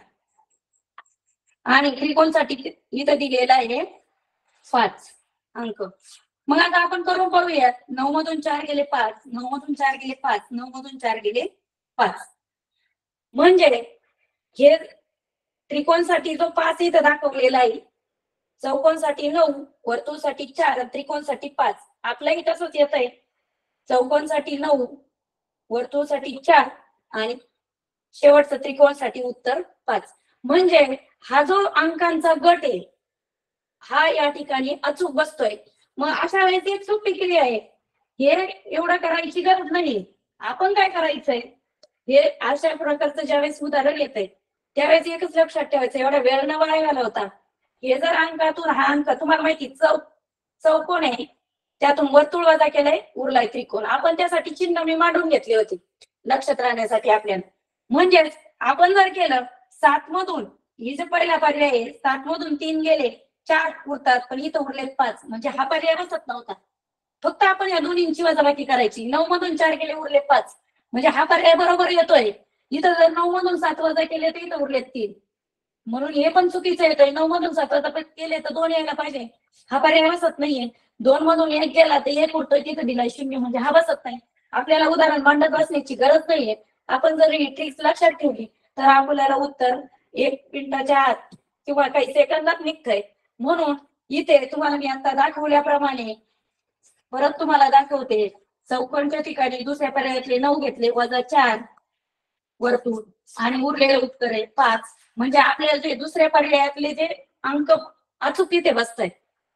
आणि त्रिकोणसाठी इथं दिलेला आहे 5 अंक. मग आता आपण करून पाहूयात. 9 मधून 4 गेले 5, 9 मधून 4 गेले 5, 9 मधून 4 गेले 5. म्हणजे हे त्रिकोणसाठी जो 5 इथं दाखवलेला आहे, चौकोनसाठी 9, वर्तुळसाठी 4, त्रिकोणसाठी 5. आपल्याही तसंच येत आहे, चौकोनसाठी 9, वर्तुळसाठी 4 आणि शेवटचं त्रिकोणसाठी उत्तर 5. म्हणजे हा जो अंकांचा गट आहे हा या ठिकाणी अचूक बसतोय. मग अशा वेळेस एक सोपी क्रिया आहे, हे एवढं करायची गरज नाही. आपण काय करायचंय, हे अशा प्रकारचं ज्यावेळेस उदाहरण येतंय त्यावेळेस एकच लक्षात ठेवायचं, एवढा वेळ न वाया घालवता हे जर अंकातून हा अंक तुम्हाला माहिती चौकोन आहे, त्यातून वर्तुळ वजा केलंय, उरलाय त्रिकोण. आपण त्यासाठी चिन्ह मी मांडून घेतली होती लक्षात राहण्यासाठी आपल्याला. म्हणजेच आपण जर केलं 7 मधून, ही जे पहिला पर्याय आहे 7 मधून 3 गेले 4 उरतात, पण इथं उरले 5, म्हणजे हा पर्याय बसत नव्हता. फक्त आपण या दोन्हींची वजाबाकी करायची. 9 मधून 4 गेले उरले 5, म्हणजे हा पर्याय बरोबर येतोय. इथं जर 9 मधून 7 वजा केले तर इथं उरले 3, म्हणून हे पण चुकीचं येतोय. 9 मधून 7 वजा केले तर 2 यायला पाहिजे, हा पर्याय बसत नाहीये. 2 मधून 1 गेला तर 1 उरतोय, तिथं दिलाय 0, म्हणजे हा बसत नाही. आपल्याला उदाहरण मांडत बसण्याची गरज नाहीये. आपण जर ही ट्रिक्स लक्षात ठेवली तर आपल्याला उत्तर 1 मिनिटाच्या आत किंवा काही सेकंदात निघतंय. म्हणून इथे तुम्हाला मी आता दाखवल्याप्रमाणे परत तुम्हाला दाखवते. चौकोनच्या ठिकाणी दुसऱ्या पर्यायातले 9 घेतले, वजा 4 वर्तुळ आणि उरलेले उत्तर आहे 5. म्हणजे आपल्याला जे दुसऱ्या पर्यायातले जे अंक अचूक इथे बसतायत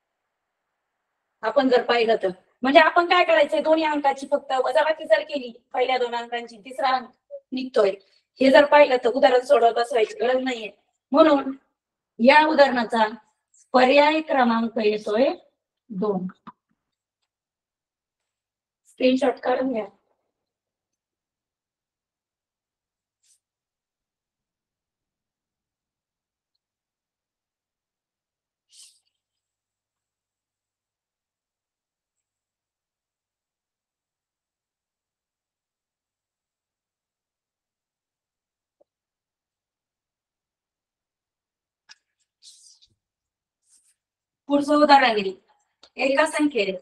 आपण जर पाहिलं तर. म्हणजे आपण काय करायचंय, दोन्ही अंकाची फक्त वजाबाकी जर केली, पहिल्या 2 अंकांची, तिसरा अंक निघतोय. हे जर पाहिलं तर उदाहरण सोडवत बसवायची गरज नाहीये. म्हणून या उदाहरणाचा पर्याय क्रमांक येतोय 2. स्क्रीनशॉट काढून घ्या. पुढचं उदाहरण आहे. एका संख्येत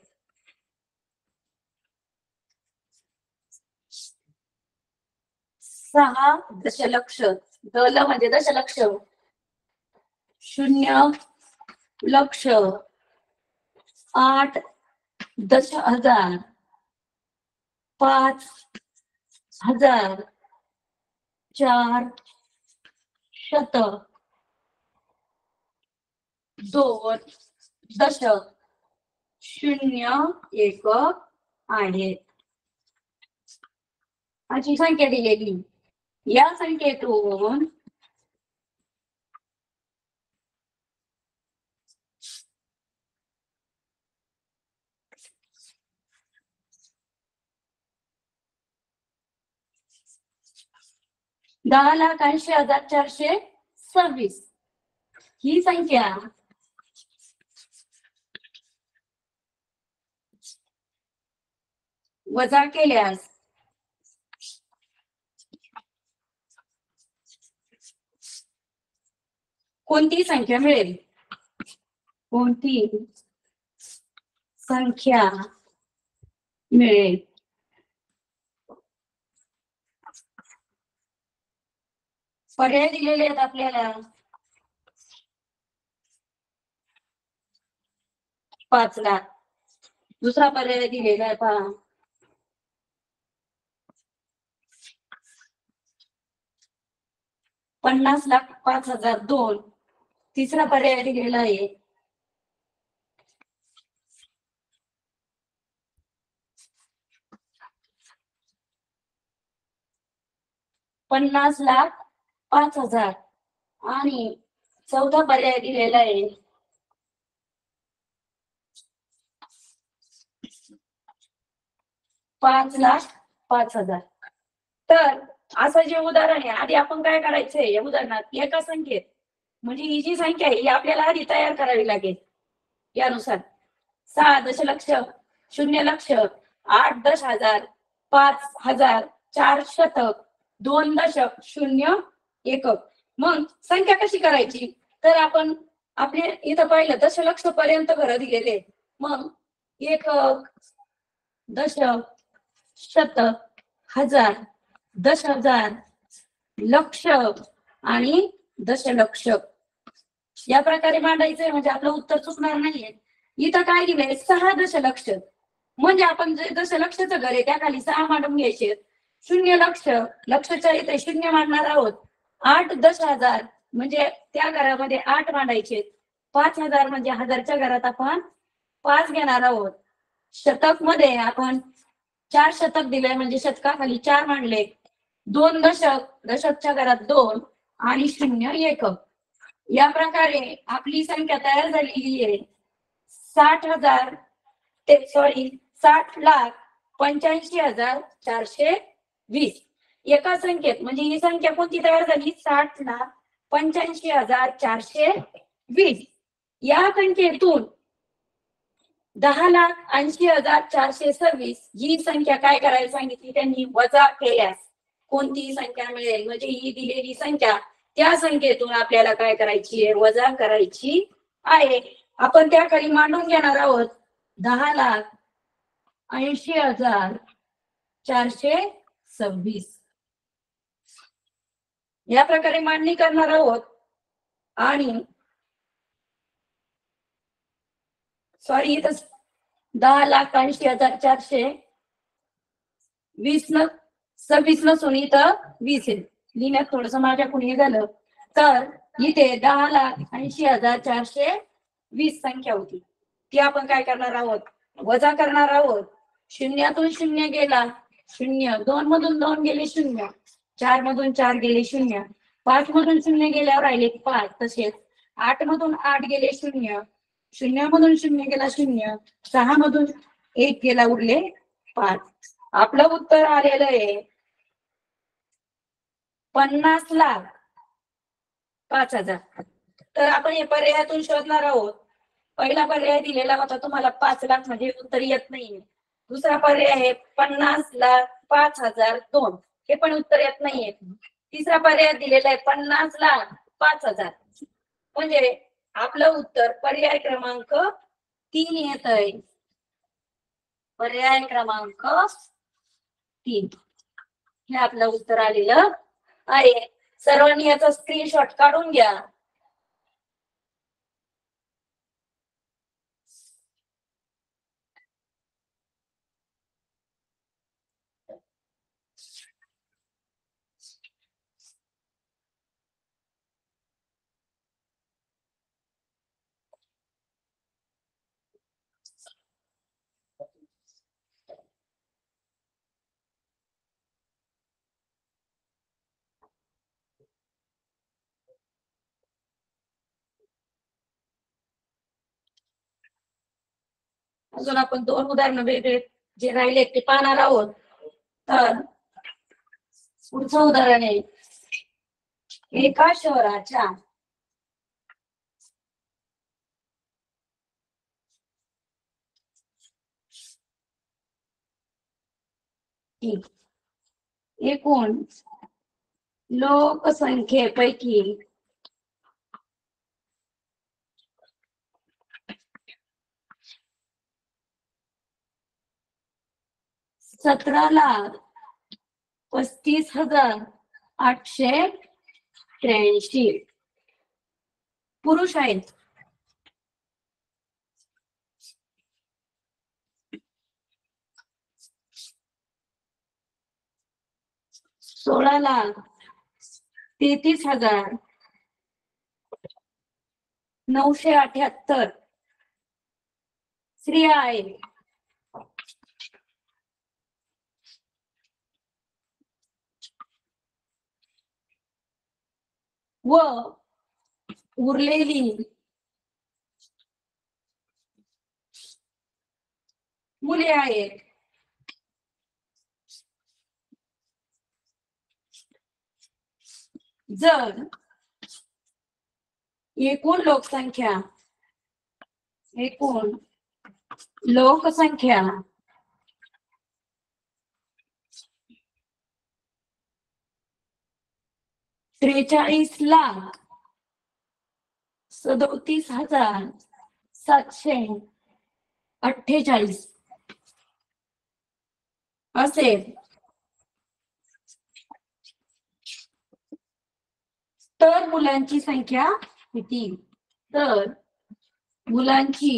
6 दशलक्ष, दल म्हणजे दशलक्ष, 0 लक्ष, 8 दशहजार, 5,000, 4 शत, 2 दश, 0 एक आहेत अशी संख्या दिलेली. या संख्येतून दहा लाख 80,426 ही संख्या वजा केल्यास कोणती संख्या मिळेल? कोणती संख्या मिळेल? पर्याय दिलेले आहेत आपल्याला. 5 लाख. दुसरा पर्याय दिलेला आहे पहा, 50,05,002. तिसरा पर्याय दिलेला आहे 50,05,000 आणि चौथा पर्याय दिलेला आहे 5,05,000. तर असं जे उदाहरण आहे, आधी आपण काय करायचंय या उदाहरणात एका संख्येत म्हणजे ही जी संख्या आहे ही आपल्याला आधी तयार करावी लागेल. यानुसार 6 दशलक्ष, 0 लक्ष, 8 10,000, 5,000, 4 शतक, 2 दशक, 0 एकक. मग संख्या कशी करायची? तर आपण आपले इथं पाहिलं दशलक्ष पर्यंत घरं दिलेले. मग एकक, दशक, शतक, हजार, 10,000, लक्ष आणि दशलक्ष या प्रकारे मांडायचंय म्हणजे आपलं उत्तर चुकणार नाहीये. इथं काय दिलंय 6 दशलक्ष म्हणजे आपण जे दशलक्षचं घर आहे त्या खाली 6 मांडून घ्यायचे. 0 लक्ष, लक्षच्या इथे 0 मांडणार आहोत. 8 10,000 म्हणजे त्या घरामध्ये 8 मांडायचे. 5,000 म्हणजे हजारच्या घरात आपण 5 घेणार आहोत. शतक मध्ये आपण 4 शतक दिले म्हणजे शतकाखाली 4 मांडले. 2 दशक, दशकच्या घरात 2 आणि 0 एकक. या प्रकारे आपली संख्या तयार झालेली आहे 60,85,420. एका संख्येत म्हणजे ही संख्या कोणती तयार झाली 60,85,420. या संख्येतून 10,80,426 ही संख्या काय करायला सांगितली त्यांनी वजा केल्यास कोणती संख्या मिळेल म्हणजे ही दिलेली संख्या त्या संख्येतून आपल्याला काय करायची आहे वजा करायची आहे. आपण त्या खाली मांडून घेणार आहोत 10,80,426 या प्रकारे मांडणी करणार आहोत. आणि सॉरी इथं 10,80,426 नसून इथं 20 आहे. लिहिण्यात थोडस माझ्याकडून हे झालं. तर इथे 10,80,420 संख्या होती ती आपण काय करणार आहोत वजा करणार आहोत. शून्यातून 0 गेला 0, 2 मधून 2 गेले 0, 4 मधून 4 गेले 0, 5 मधून 0 गेल्यावर राहिले 5. तसेच 8 मधून 8 गेले 0, 0 मधून 0 गेला 0, 6 मधून 1 गेला उरले 5. आपलं उत्तर आलेलं आहे 50,05,000. तर आपण हे पर्यायातून शोधणार आहोत. पहिला पर्याय दिलेला होता तुम्हाला 5 लाख म्हणजे उत्तर येत नाहीये. दुसरा पर्याय आहे 50,05,002 हे पण उत्तर येत नाहीये. तिसरा पर्याय दिलेला आहे 50,05,000 म्हणजे आपलं उत्तर पर्याय क्रमांक 3 येत आहे. पर्याय क्रमांक 3 हे आपलं उत्तर आलेलं आहे. सर्वांनी याचा स्क्रीनशॉट काढून घ्या. अजून आपण 2 उदाहरणं वेगळे जे राहिले ते पाहणार आहोत. तर पुढचं उदाहरण आहे एका शहराच्या एकूण लोकसंख्येपैकी 17,35,883 पुरुष आहेत. 16,33,978 स्त्रिया आहेत. व उरलेली मुले आहेत. जर एकूण लोकसंख्या 43,37,748 असेल तर मुलांची संख्या किती? तर मुलांची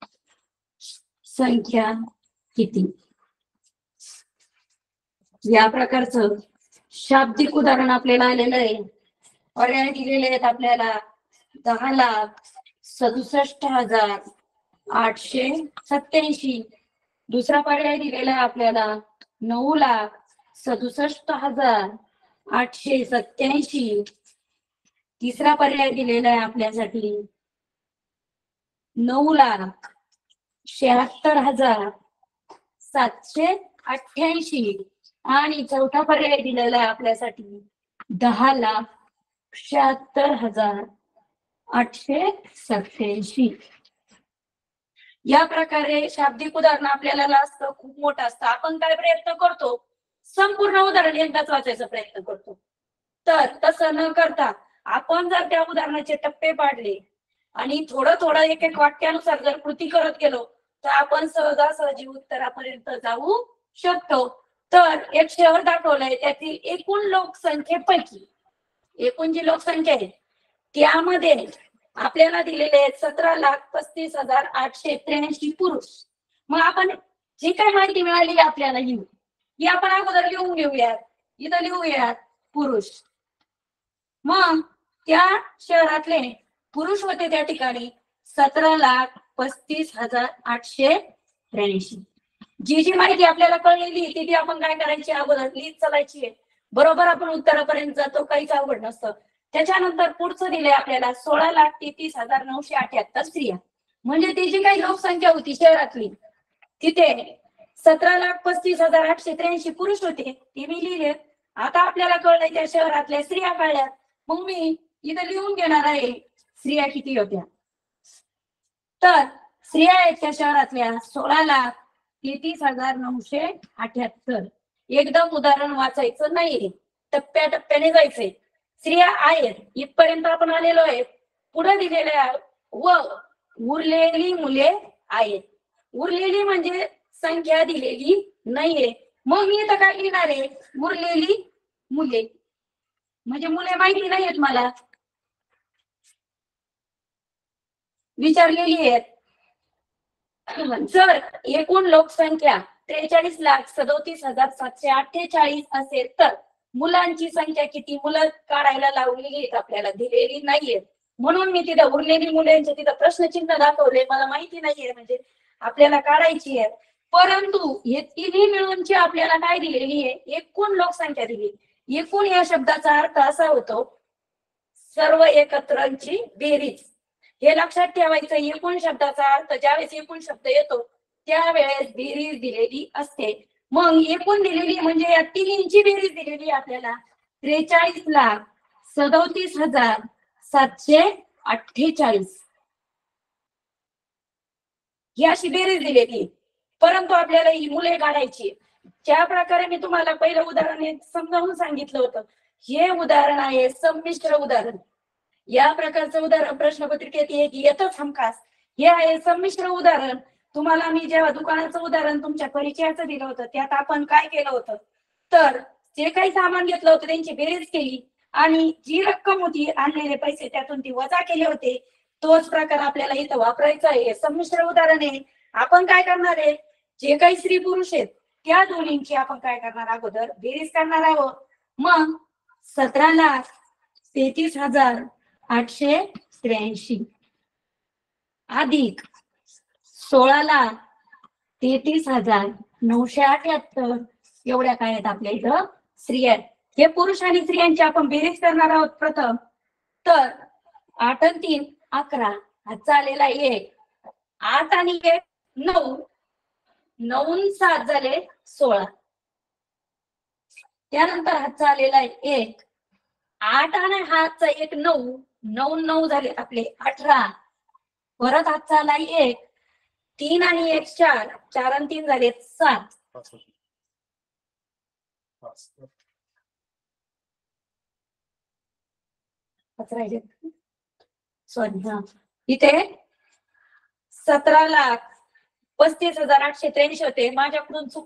संख्या किती? या प्रकारचं शाब्दिक उदाहरण आपल्याला आलेलं आहे. पर्याय दिलेले आहेत आपल्याला 10,67,887. दुसरा पर्याय दिलेला आहे आपल्याला 9,67,887. तिसरा पर्याय दिलेला आहे आपल्यासाठी 9,76,788. आणि चौथा पर्याय दिलेला आहे आपल्यासाठी 10,76,887. या प्रकारे शाब्दिक उदाहरण आपल्याला असतं खूप मोठं असतं. आपण काय प्रयत्न करतो, संपूर्ण उदाहरण एकदाच वाचायचा प्रयत्न करतो. तर तसं न करता आपण जर त्या उदाहरणाचे टप्पे पाडले आणि थोडं थोडं एक एक वाक्यानुसार जर कृती करत गेलो तर आपण सहजासहजी उत्तरापर्यंत जाऊ शकतो. तर एक शहर दाखवलंय, त्यातील एकूण लोकसंख्येपैकी एकूण जी लोकसंख्या आहे त्यामध्ये आपल्याला दिलेले आहेत 17,35,883 पुरुष. मग आपण जी काय माहिती मिळाली आपल्याला ही आपण अगोदर लिहून घेऊयात. इथं लिहूयात पुरुष. मग त्या शहरातले पुरुष होते त्या ठिकाणी 17,35,883. जी माहिती आपल्याला कळलेली ती आपण काय करायची, अगोदर लिहित चालायची आहे. बरोबर आपण उत्तरापर्यंत जातो, काहीच अवघड नसतं. त्याच्यानंतर पुढचं दिलंय आपल्याला 16,33,978 स्त्रिया. म्हणजे ती जी काही लोकसंख्या होती शहरातली तिथे 17,35,883 पुरुष होते, ते मी लिहिले. आता आपल्याला कळलंय त्या शहरातल्या स्त्रिया कळल्या. मग मी इथं लिहून घेणार आहे स्त्रिया किती होत्या. तर स्त्रिया आहेत त्या शहरातल्या 16,33,978. एकदम उदाहरण वाचायचं नाही, टप्प्याटप्प्याने जायचंय. स्त्रिया आहेत इथपर्यंत आपण आलेलो आहे. पुढे दिलेले व उरलेली मुले आहेत. उरलेली म्हणजे संख्या दिलेली नाहीये. मग मी इथं काय लिहिणार आहे, उरलेली मुले. म्हणजे मुले माहिती नाहीयेत मला, विचारलेली आहेत. जर एकूण लोकसंख्या 43,37,748 असेल तर मुलांची संख्या किती? मुलं काढायला लावलेली आहेत, आपल्याला दिलेली नाहीये. म्हणून मी तिथं उरलेली मुलांचे तिथं प्रश्नचिन्ह दाखवले. मला माहिती नाहीये म्हणजे आपल्याला काढायची आहे. परंतु हे तिन्ही मिळूनची आपल्याला काय दिलेली आहे, एकूण लोकसंख्या दिली. एकूण या शब्दाचा अर्थ असा होतो सर्व एकत्रांची बेरीज. हे लक्षात ठेवायचं. एकूण शब्दाचा अर्थ ज्यावेळेस एकूण शब्द येतो त्यावेळेस बेरीज दिलेली असते. मग एकूण दिलेली म्हणजे या तिन्हींची बेरीज दिलेली आपल्याला 43,37,748 ही अशी बेरीज दिलेली. परंतु आपल्याला ही मुले काढायची. ज्या प्रकारे मी तुम्हाला पहिलं उदाहरण समजावून सांगितलं होतं, हे उदाहरण आहे संमिश्र उदाहरण. या प्रकारचं उदाहरण प्रश्नपत्रिकेत येतच हमखास. हे आहे संमिश्र उदाहरण. तुम्हाला मी जेव्हा दुकानाचं उदाहरण तुमच्या परिचयाचं दिलं होतं त्यात आपण काय केलं होतं, तर जे काही सामान घेतलं होतं त्यांची बेरीज केली आणि जी रक्कम होती आणलेले पैसे त्यातून ती वजा केले होते. तोच प्रकार आपल्याला इथं वापरायचा आहे. संमिश्र उदाहरण आहे. आपण काय करणार आहे, जे काही स्त्री पुरुष आहेत त्या दोन्हींची आपण काय करणार, अगोदर बेरीज करणार आहोत. मग 17,33,883 अधिक 16,33,978 एवढ्या काय आहेत आपल्या इथं स्त्रिया. हे पुरुष आणि स्त्रियांची आपण बेरीज करणार आहोत प्रथम. तर 8 आणि 3 11, हातचा आलेला 1, 8 आणि 1 9, 9 आणि 7 झाले 16. त्यानंतर हातचा आलेला 1, 8 आणि हातचा एक 9, 9 9 झाले आपले 18. परत हातचा आला 1, 3 आणि 1 4, 4 आणि 3 झाले 7. सॉरी हा, इथे 17,35,883 होते. माझ्याकडून चूक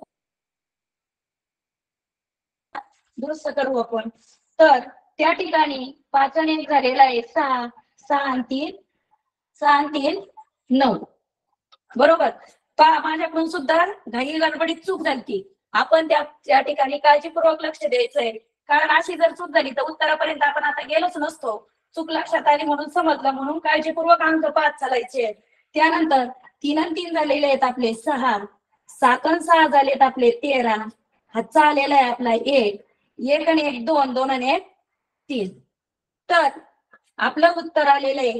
दुरुस्त करू आपण. तर त्या ठिकाणी 5 आणि 1 झालेला आहे 6, 6 आणि 3, 6 आणि 3 9. बरोबर. पहा माझ्याकडून सुद्धा घाई गडबडीत चूक झाली. आपण त्या ठिकाणी काळजीपूर्वक लक्ष द्यायचंय, कारण अशी जर चूक झाली तर उत्तरापर्यंत आपण आता गेलोच नसतो. चूक लक्षात आली म्हणून समजलं, म्हणून काळजीपूर्वक अंक पाहत चालायचे. त्यानंतर 3 आणि 3 झालेले आहेत आपले 6, 7 आणि 6 झालेत आपले 13. हातचा आलेला आहे आपला 1, 1 आणि 1 2, 2 आणि 1 3. तर आपलं उत्तर आलेलं आहे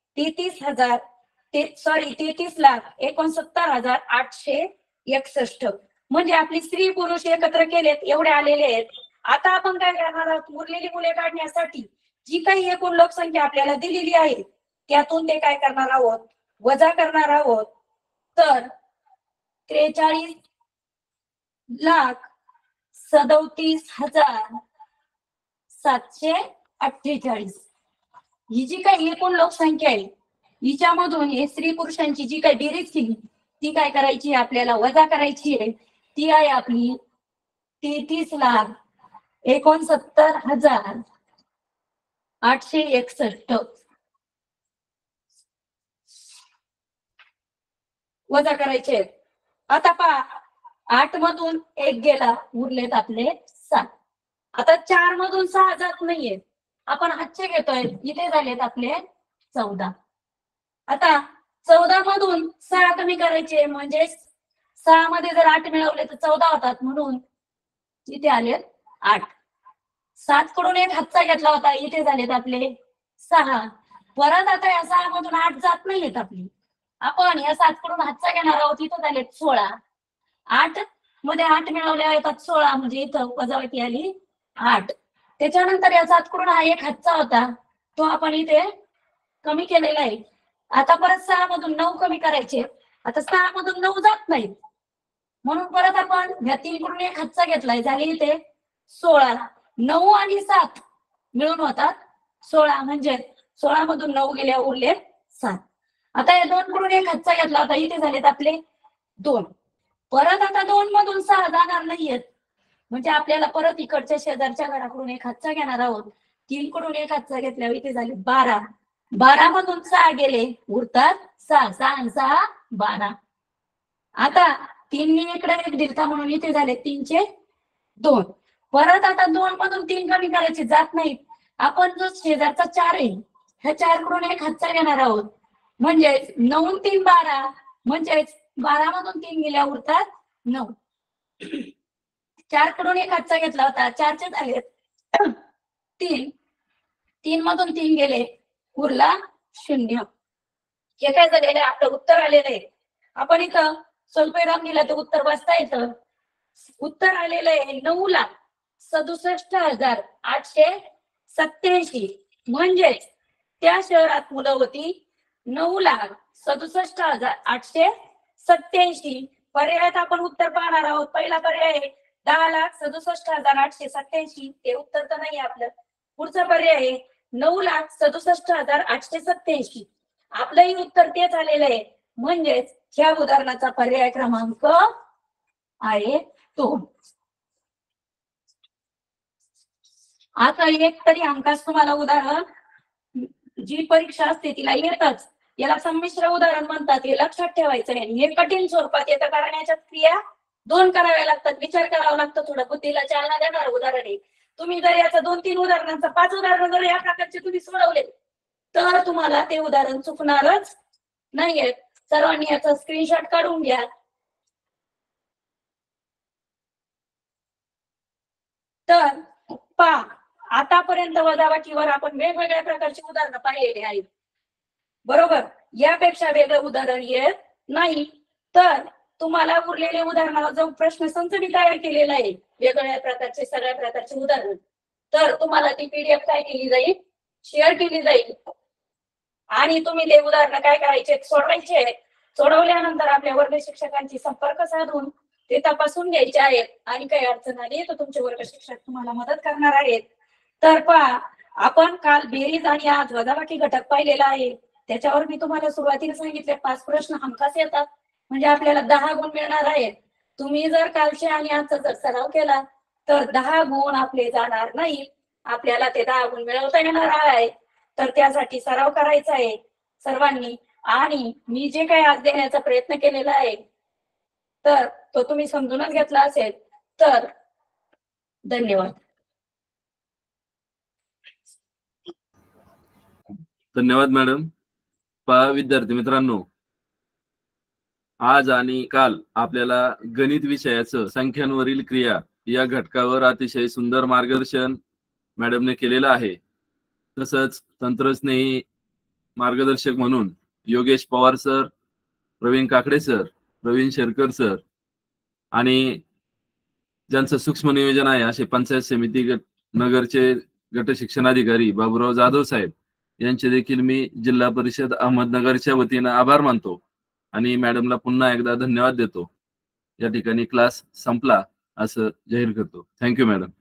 33,69,861. म्हणजे आपली स्त्री पुरुष एकत्र केलेत एवढे आलेले आहेत. आता आपण काय करणार आहोत, उरलेली मुले काढण्यासाठी जी काही एकूण लोकसंख्या आपल्याला दिलेली आहे त्यातून ते काय करणार आहोत, वजा करणार आहोत. तर 43,37,748 ही जी काही एकूण लोकसंख्या आहे हिच्यामधून हे स्त्री पुरुषांची जी काही बेरीज केली ती काय करायची, आपल्याला वजा करायची आहे. ती आहे आपली 33,69,861 वजा करायचे. आता पहा 8 मधून 1 गेला, उरलेत आपले 7. आता 4 मधून 6 जात नाहीये, आपण हातचे घेतोय, इथे झालेत आपले 14. आता 14 मधून 6 कमी करायचे, म्हणजे 6 मध्ये जर 8 मिळवले तर 14 होतात, म्हणून इथे आले 8. 7 कडून 1 हातचा घेतला होता, इथे झालेत आपले 6. परत आता या 6 मधून 8 जात नाहीयेत आपली, आपण या 7 कडून हातचा घेणार आहोत, इथं झालेत 16. 8 मध्ये 8 मिळवल्या येतात 16, म्हणजे इथं वजावटी आली 8. त्याच्यानंतर या 7 कडून हा 1 हातचा होता तो आपण इथे कमी केलेला आहे. आता परत 6 मधून 9 कमी करायचे. आता 6 मधून 9 जात नाही, म्हणून परत आपण या 3 कडून 1 हातचा घेतलाय, झाले इथे 16. 9 आणि 7 मिळून होतात 16, म्हणजे 16 मधून 9 गेल्या उरले 7. आता या 2 कडून 1 हातचा घेतला होता, इथे झालेत आपले 2. परत आता 2 मधून 6 जाणार नाहीयेत, म्हणजे आपल्याला परत इकडच्या शेजारच्या घराकडून 1 हातचा घेणार आहोत. 3 कडून 1 हातचा घेतल्यावर इथे झाले 12. 12 मधून 6 गेले, उरतात 6. 6 आणि 6 12. आता 3 इकडे 1 दिलता, म्हणून इथे झाले 3चे 2. परत आता 2 मधून 3 कमी करायचे, जात नाहीत. आपण जो शेजारचा 4 आहे ह्या 4 कडून 1 हातचा घेणार आहोत, म्हणजे 9 3 12, म्हणजे 12 मधून 3 गेल्या उरतात 9. 4 कडून 1 हातचा घेतला होता, 4चे झाले 3. 3 मधून 3 गेले, उरला 0. हे काय झालेलं आहे, आपलं उत्तर आलेलं आहे. आपण इथं स्वल्पविराम दिला तर उत्तर वाचता येतं. उत्तर आलेलं आहे 9,67,887. म्हणजेच त्या शहरात मुलं होती 9,67,887. पर्यायात आपण उत्तर पाहणार आहोत. पहिला पर्याय आहे 10,67,887. ते उत्तर तर नाही आपलं. पुढचा पर्याय आहे 9,67,887. आपलंही उत्तर तेच आलेलं आहे, म्हणजेच ह्या उदाहरणाचा पर्याय क्रमांक आहे तो. आता एक तरी अंकास तुम्हाला उदाहरण जी परीक्षा असते तिला येतच, याला संमिश्र उदाहरण म्हणतात, हे लक्षात ठेवायचं आहे. हे कठीण स्वरूपात येतं, कारण याच्यात क्रिया 2 कराव्या लागतात, विचार करावा लागतो, थोडं बुद्धीला चालना देणार उदाहरण आहे. तुम्ही जर याचं 2-3 उदाहरणांचा 5 उदाहरण जर या प्रकारचे तुम्ही सोडवले तर तुम्हाला ते उदाहरण चुकणारच नाहीये. सर्वांनी याचा स्क्रीनशॉट काढून घ्या. तर पहा, आतापर्यंत वजाबाकीवर आपण वेगवेगळ्या प्रकारची उदाहरणं पाहिलेली आहेत, बरोबर. यापेक्षा वेगळं उदाहरण येत नाही. तर तुम्हाला उरलेले उदाहरणाला जो प्रश्न संच मी तयार केलेला आहे, वेगवेगळ्या प्रकारचे सगळ्या प्रकारचे उदाहरण, तर तुम्हाला ती पीडीएफ काय केली जाईल, शेअर केली जाईल आणि तुम्ही ते उदाहरण काय करायचे, सोडवायचे. सोडवल्यानंतर आपल्या वर्ग शिक्षकांशी संपर्क साधून ते तपासून घ्यायचे आहेत आणि काही अडचण आली तर तुमचे वर्ग शिक्षक तुम्हाला मदत करणार आहेत. तर पहा, आपण काल बेरीज आणि आज वजाबाकी घटक पाहिलेला आहे. त्याच्यावर मी तुम्हाला सुरुवातीला सांगितले 5 प्रश्न हमखास येतात, म्हणजे आपल्याला 10 गुण मिळणार आहेत. तुम्ही जर कालचे आणि आजचा जर सराव केला तर 10 गुण आपले जाणार नाही, आपल्याला ते 10 गुण मिळवता येणार आहे. तर त्यासाठी सराव करायचा आहे सर्वांनी. आणि मी जे काही आज देण्याचा प्रयत्न केलेला आहे तर तो तुम्ही समजूनच घेतला असेल तर धन्यवाद. धन्यवाद मॅडम. पहा विद्यार्थी मित्रांनो, आज आणि काल आपल्याला गणित विषयाचं संख्यांवरील क्रिया या घटकावर अतिशय सुंदर मार्गदर्शन मॅडमने केलेलं आहे. तसंच तंत्रस्नेही मार्गदर्शक म्हणून Yogesh Pawar sir, Pravin Kakade sir, Pravin Sherkar sir आणि ज्यांचं सूक्ष्म नियोजन आहे असे पंचायत समिती नगरचे गट शिक्षणाधिकारी बाबूराव जाधव साहेब यांचे देखील मी जिल्हा परिषद अहमदनगरच्या वतीनं आभार मानतो आणि मॅडमला पुन्हा एकदा धन्यवाद देतो. या ठिकाणी क्लास संपला असं जाहीर करतो. Thank you madam.